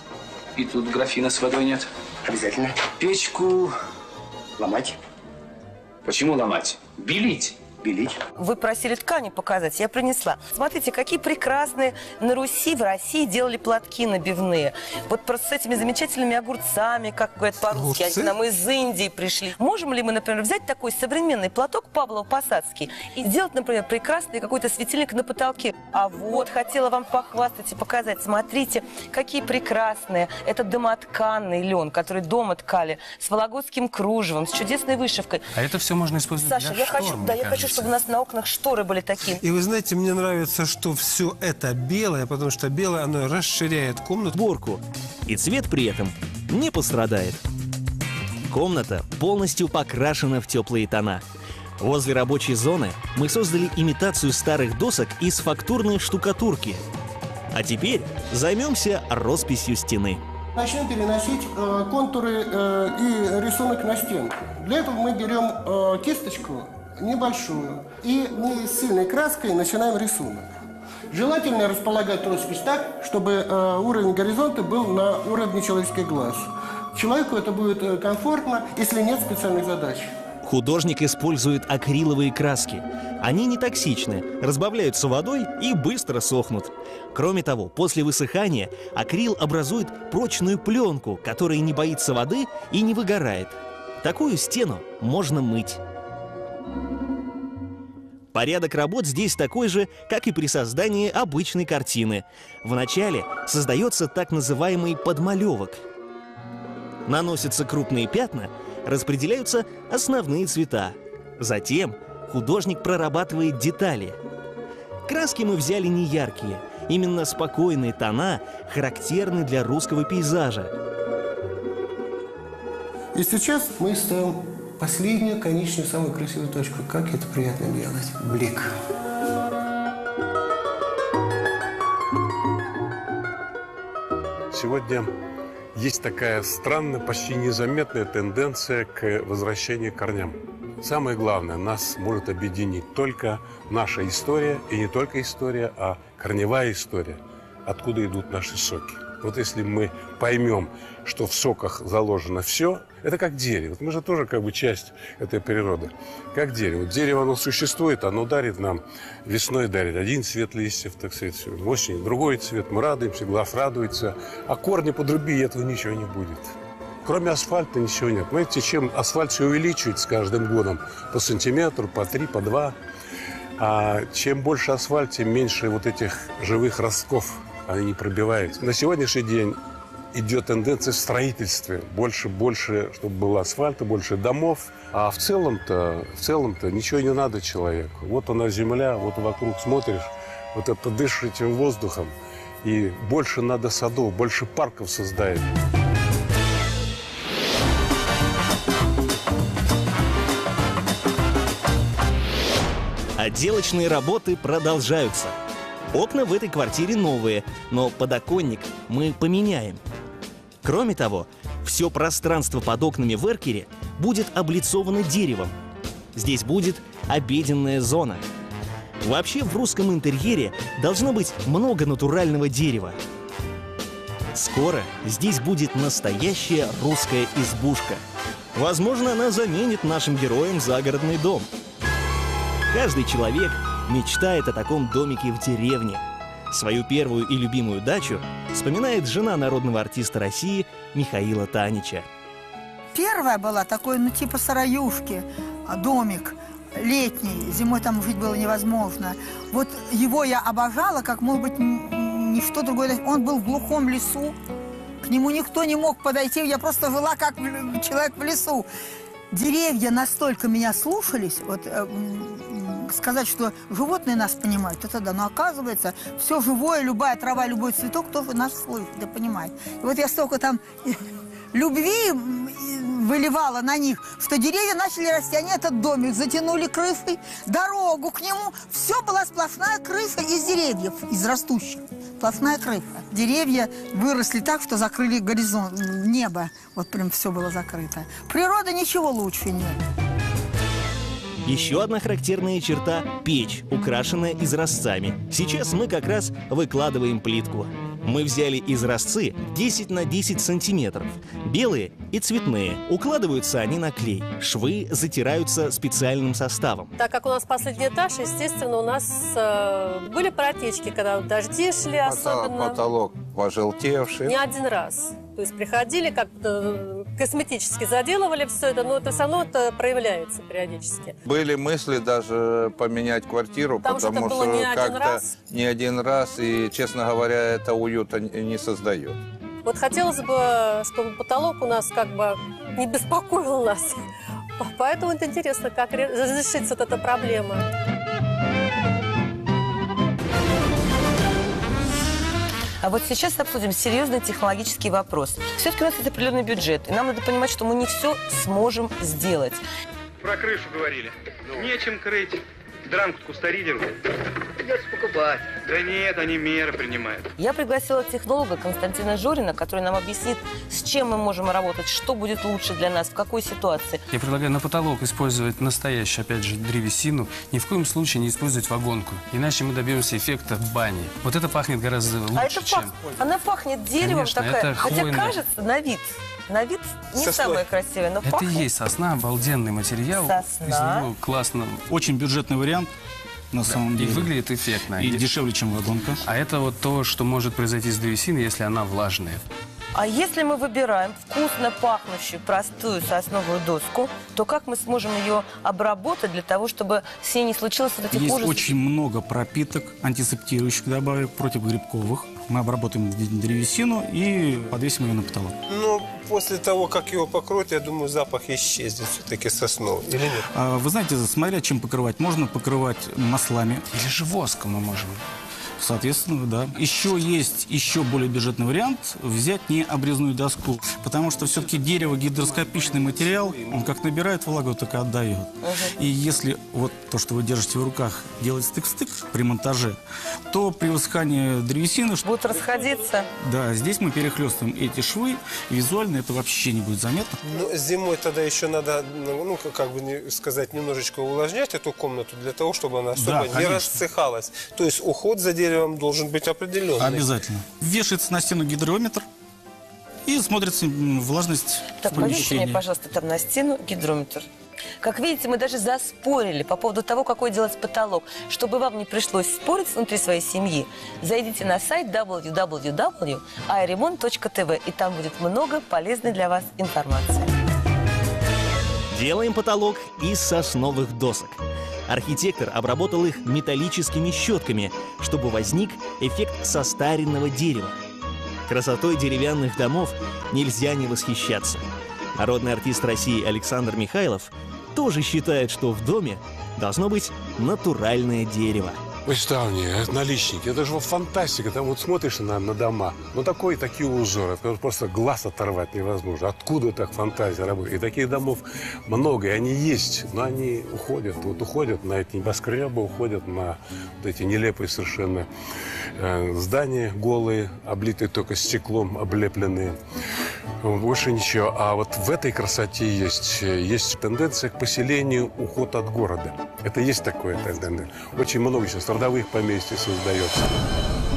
И тут графина с водой нет. Обязательно. Печку Ломать. почему ломать? Белить. Белить. Вы просили ткани показать, я принесла. Смотрите, какие прекрасные на Руси, в России делали платки набивные. Вот просто с этими замечательными огурцами, как говорят по-русски, Огурцы? они к нам из Индии пришли. Можем ли мы, например, взять такой современный платок Павлово-Посадский и сделать, например, прекрасный какой-то светильник на потолке? А вот, хотела вам похвастать и показать. Смотрите, какие прекрасные. Это домотканный лен, который дома ткали, с вологодским кружевом, с чудесной вышивкой. А это все можно использовать Саша, для я штор, хочу, мне да, я хочу, кажется. чтобы у нас на окнах шторы были такие. И вы знаете, мне нравится, что все это белое, потому что белое, оно расширяет комнату. Сборку. И цвет при этом не пострадает. Комната полностью покрашена в теплые тона. Возле рабочей зоны мы создали имитацию старых досок из фактурной штукатурки. А теперь займемся росписью стены. Начнем переносить э, контуры э, и рисунок на стенку. Для этого мы берем э, кисточку небольшую и не с сильной краской начинаем рисунок. Желательно располагать роспись так, чтобы э, уровень горизонта был на уровне человеческих глаз. Человеку это будет э, комфортно, если нет специальных задач. Художник использует акриловые краски. Они не токсичны, разбавляются водой и быстро сохнут. Кроме того, после высыхания акрил образует прочную пленку, которая не боится воды и не выгорает. Такую стену можно мыть. Порядок работ здесь такой же, как и при создании обычной картины. Вначале создается так называемый подмалевок. Наносятся крупные пятна, распределяются основные цвета. Затем художник прорабатывает детали. Краски мы взяли не яркие, именно спокойные тона, характерны для русского пейзажа. И сейчас мы ставим последнюю, конечную, самую красивую точку. Как это приятно делать. Блик. Сегодня есть такая странная, почти незаметная тенденция к возвращению к корням. Самое главное, нас может объединить только наша история, и не только история, а корневая история, откуда идут наши соки. Вот если мы поймем, что в соках заложено все, это как дерево. Мы же тоже как бы часть этой природы. Как дерево. Дерево, оно существует, оно дарит нам, весной дарит один цвет листьев, так сказать, осенью другой цвет. Мы радуемся, глаз радуется. А корни подруби, и этого ничего не будет. Кроме асфальта ничего нет. Знаете, чем асфальт все увеличивается с каждым годом? По сантиметру, по три, по два. А чем больше асфальт, тем меньше вот этих живых ростков. Они не пробиваются. На сегодняшний день идет тенденция в строительстве. Больше, больше, чтобы было асфальта, больше домов. А в целом-то, в целом-то ничего не надо человеку. Вот она земля, вот вокруг смотришь, вот это дышишь этим воздухом. И больше надо садов, больше парков создать. Отделочные работы продолжаются. Окна в этой квартире новые, но подоконник мы поменяем. Кроме того, все пространство под окнами в эркере будет облицовано деревом. Здесь будет обеденная зона. Вообще в русском интерьере должно быть много натурального дерева. Скоро здесь будет настоящая русская избушка. Возможно, она заменит нашим героям загородный дом. Каждый человек мечтает о таком домике в деревне. Свою первую и любимую дачу вспоминает жена народного артиста России Михаила Танича. Первая была такой, ну типа сараюшки, домик летний, зимой там жить было невозможно. Вот его я обожала, как, может быть, ничто другое. Он был в глухом лесу, к нему никто не мог подойти, я просто жила как человек в лесу. Деревья настолько меня слушались, вот э, сказать, что животные нас понимают, это да, но оказывается, все живое, любая трава, любой цветок тоже нас слышит, да понимает. И вот я столько там любви выливала на них, что деревья начали расти, они этот домик затянули крышей, дорогу к нему, все была сплошная крыша из деревьев, из растущих, сплошная крыша. Деревья выросли так, что закрыли горизонт, небо, вот прям все было закрыто. Природа ничего лучше нет. Еще одна характерная черта – печь, украшенная изразцами. Сейчас мы как раз выкладываем плитку. Мы взяли изразцы десять на десять сантиметров, белые и цветные. Укладываются они на клей. Швы затираются специальным составом. Так как у нас последний этаж, естественно, у нас э, были протечки, когда дожди шли особенно. Потолок пожелтевший. Не один раз. То есть приходили, как-то косметически заделывали все это, но это все равно это проявляется периодически. Были мысли даже поменять квартиру, потому, потому что, что как-то не один раз, и, честно говоря, это уюта не создает. Вот хотелось бы, чтобы потолок у нас как бы не беспокоил нас. Поэтому это интересно, как разрешится вот эта проблема. А вот сейчас обсудим серьезный технологический вопрос. Все-таки у нас есть определенный бюджет, и нам надо понимать, что мы не все сможем сделать. Про крышу говорили. Нечем крыть. Дранку кустаридеру. Придется покупать. Да нет, они меры принимают. Я пригласила технолога Константина Жорина, который нам объяснит, с чем мы можем работать, что будет лучше для нас, в какой ситуации. Я предлагаю на потолок использовать настоящую, опять же, древесину. Ни в коем случае не использовать вагонку. Иначе мы добьемся эффекта бани. Вот это пахнет гораздо лучше, а это чем... Пах... Она пахнет деревом. Конечно, такая. Это хотя хвойная... кажется, на вид. На вид не Сосной. Самое красивое, но это пахнет. Это и есть сосна, обалденный материал. Сосна. Из него классно. Очень бюджетный вариант. На да. самом деле. И выглядит эффектно. И дешевле, чем вагонка. А это вот то, что может произойти с древесиной, если она влажная. А если мы выбираем вкусно пахнущую простую сосновую доску, то как мы сможем ее обработать для того, чтобы с ней не случилось вот этих Есть ужасов? очень много пропиток, антисептирующих добавок, противогрибковых. Мы обработаем древесину и подвесим ее на потолок. Ну, после того, как его покроют, я думаю, запах исчезнет все-таки сосновый. Или нет? А, вы знаете, смотря чем покрывать. Можно покрывать маслами. Или же воском мы можем. Соответственно, да. Еще есть еще более бюджетный вариант – взять не обрезную доску. Потому что все-таки дерево – гидроскопичный материал. Он как набирает влагу, так и отдает. Uh-huh. И если вот то, что вы держите в руках, делать стык-стык при монтаже, то при высыхании древесины… Будут расходиться. Да, здесь мы перехлестываем эти швы. Визуально это вообще не будет заметно. Ну, зимой тогда еще надо, ну, как бы не сказать, немножечко увлажнять эту комнату для того, чтобы она особо да, не рассыхалась. То есть уход за деревом должен быть определенный. Обязательно. Вешается на стену гидрометр и смотрится влажность так, в помещении. повесьте мне, пожалуйста, там на стену гидрометр. Как видите, мы даже заспорили по поводу того, какой делать потолок. Чтобы вам не пришлось спорить внутри своей семьи, зайдите на сайт дабл ю дабл ю дабл ю точка айремонт точка тэ вэ, и там будет много полезной для вас информации. Делаем потолок из сосновых досок. Архитектор обработал их металлическими щетками, чтобы возник эффект состаренного дерева. Красотой деревянных домов нельзя не восхищаться. Народный артист России Александр Михайлов тоже считает, что в доме должно быть натуральное дерево. Представьте, это наличники, это же фантастика. Там вот смотришь на, на дома, ну такой, такие узоры, просто глаз оторвать невозможно. Откуда так фантазия работает? И таких домов много, и они есть, но они уходят. Вот уходят на эти небоскребы, уходят на вот эти нелепые совершенно э, здания голые, облитые только стеклом, облепленные. Больше ничего. А вот в этой красоте есть, есть тенденция к поселению, уход от города. Это есть такое тенденция. Очень много сейчас родовых поместьй создается.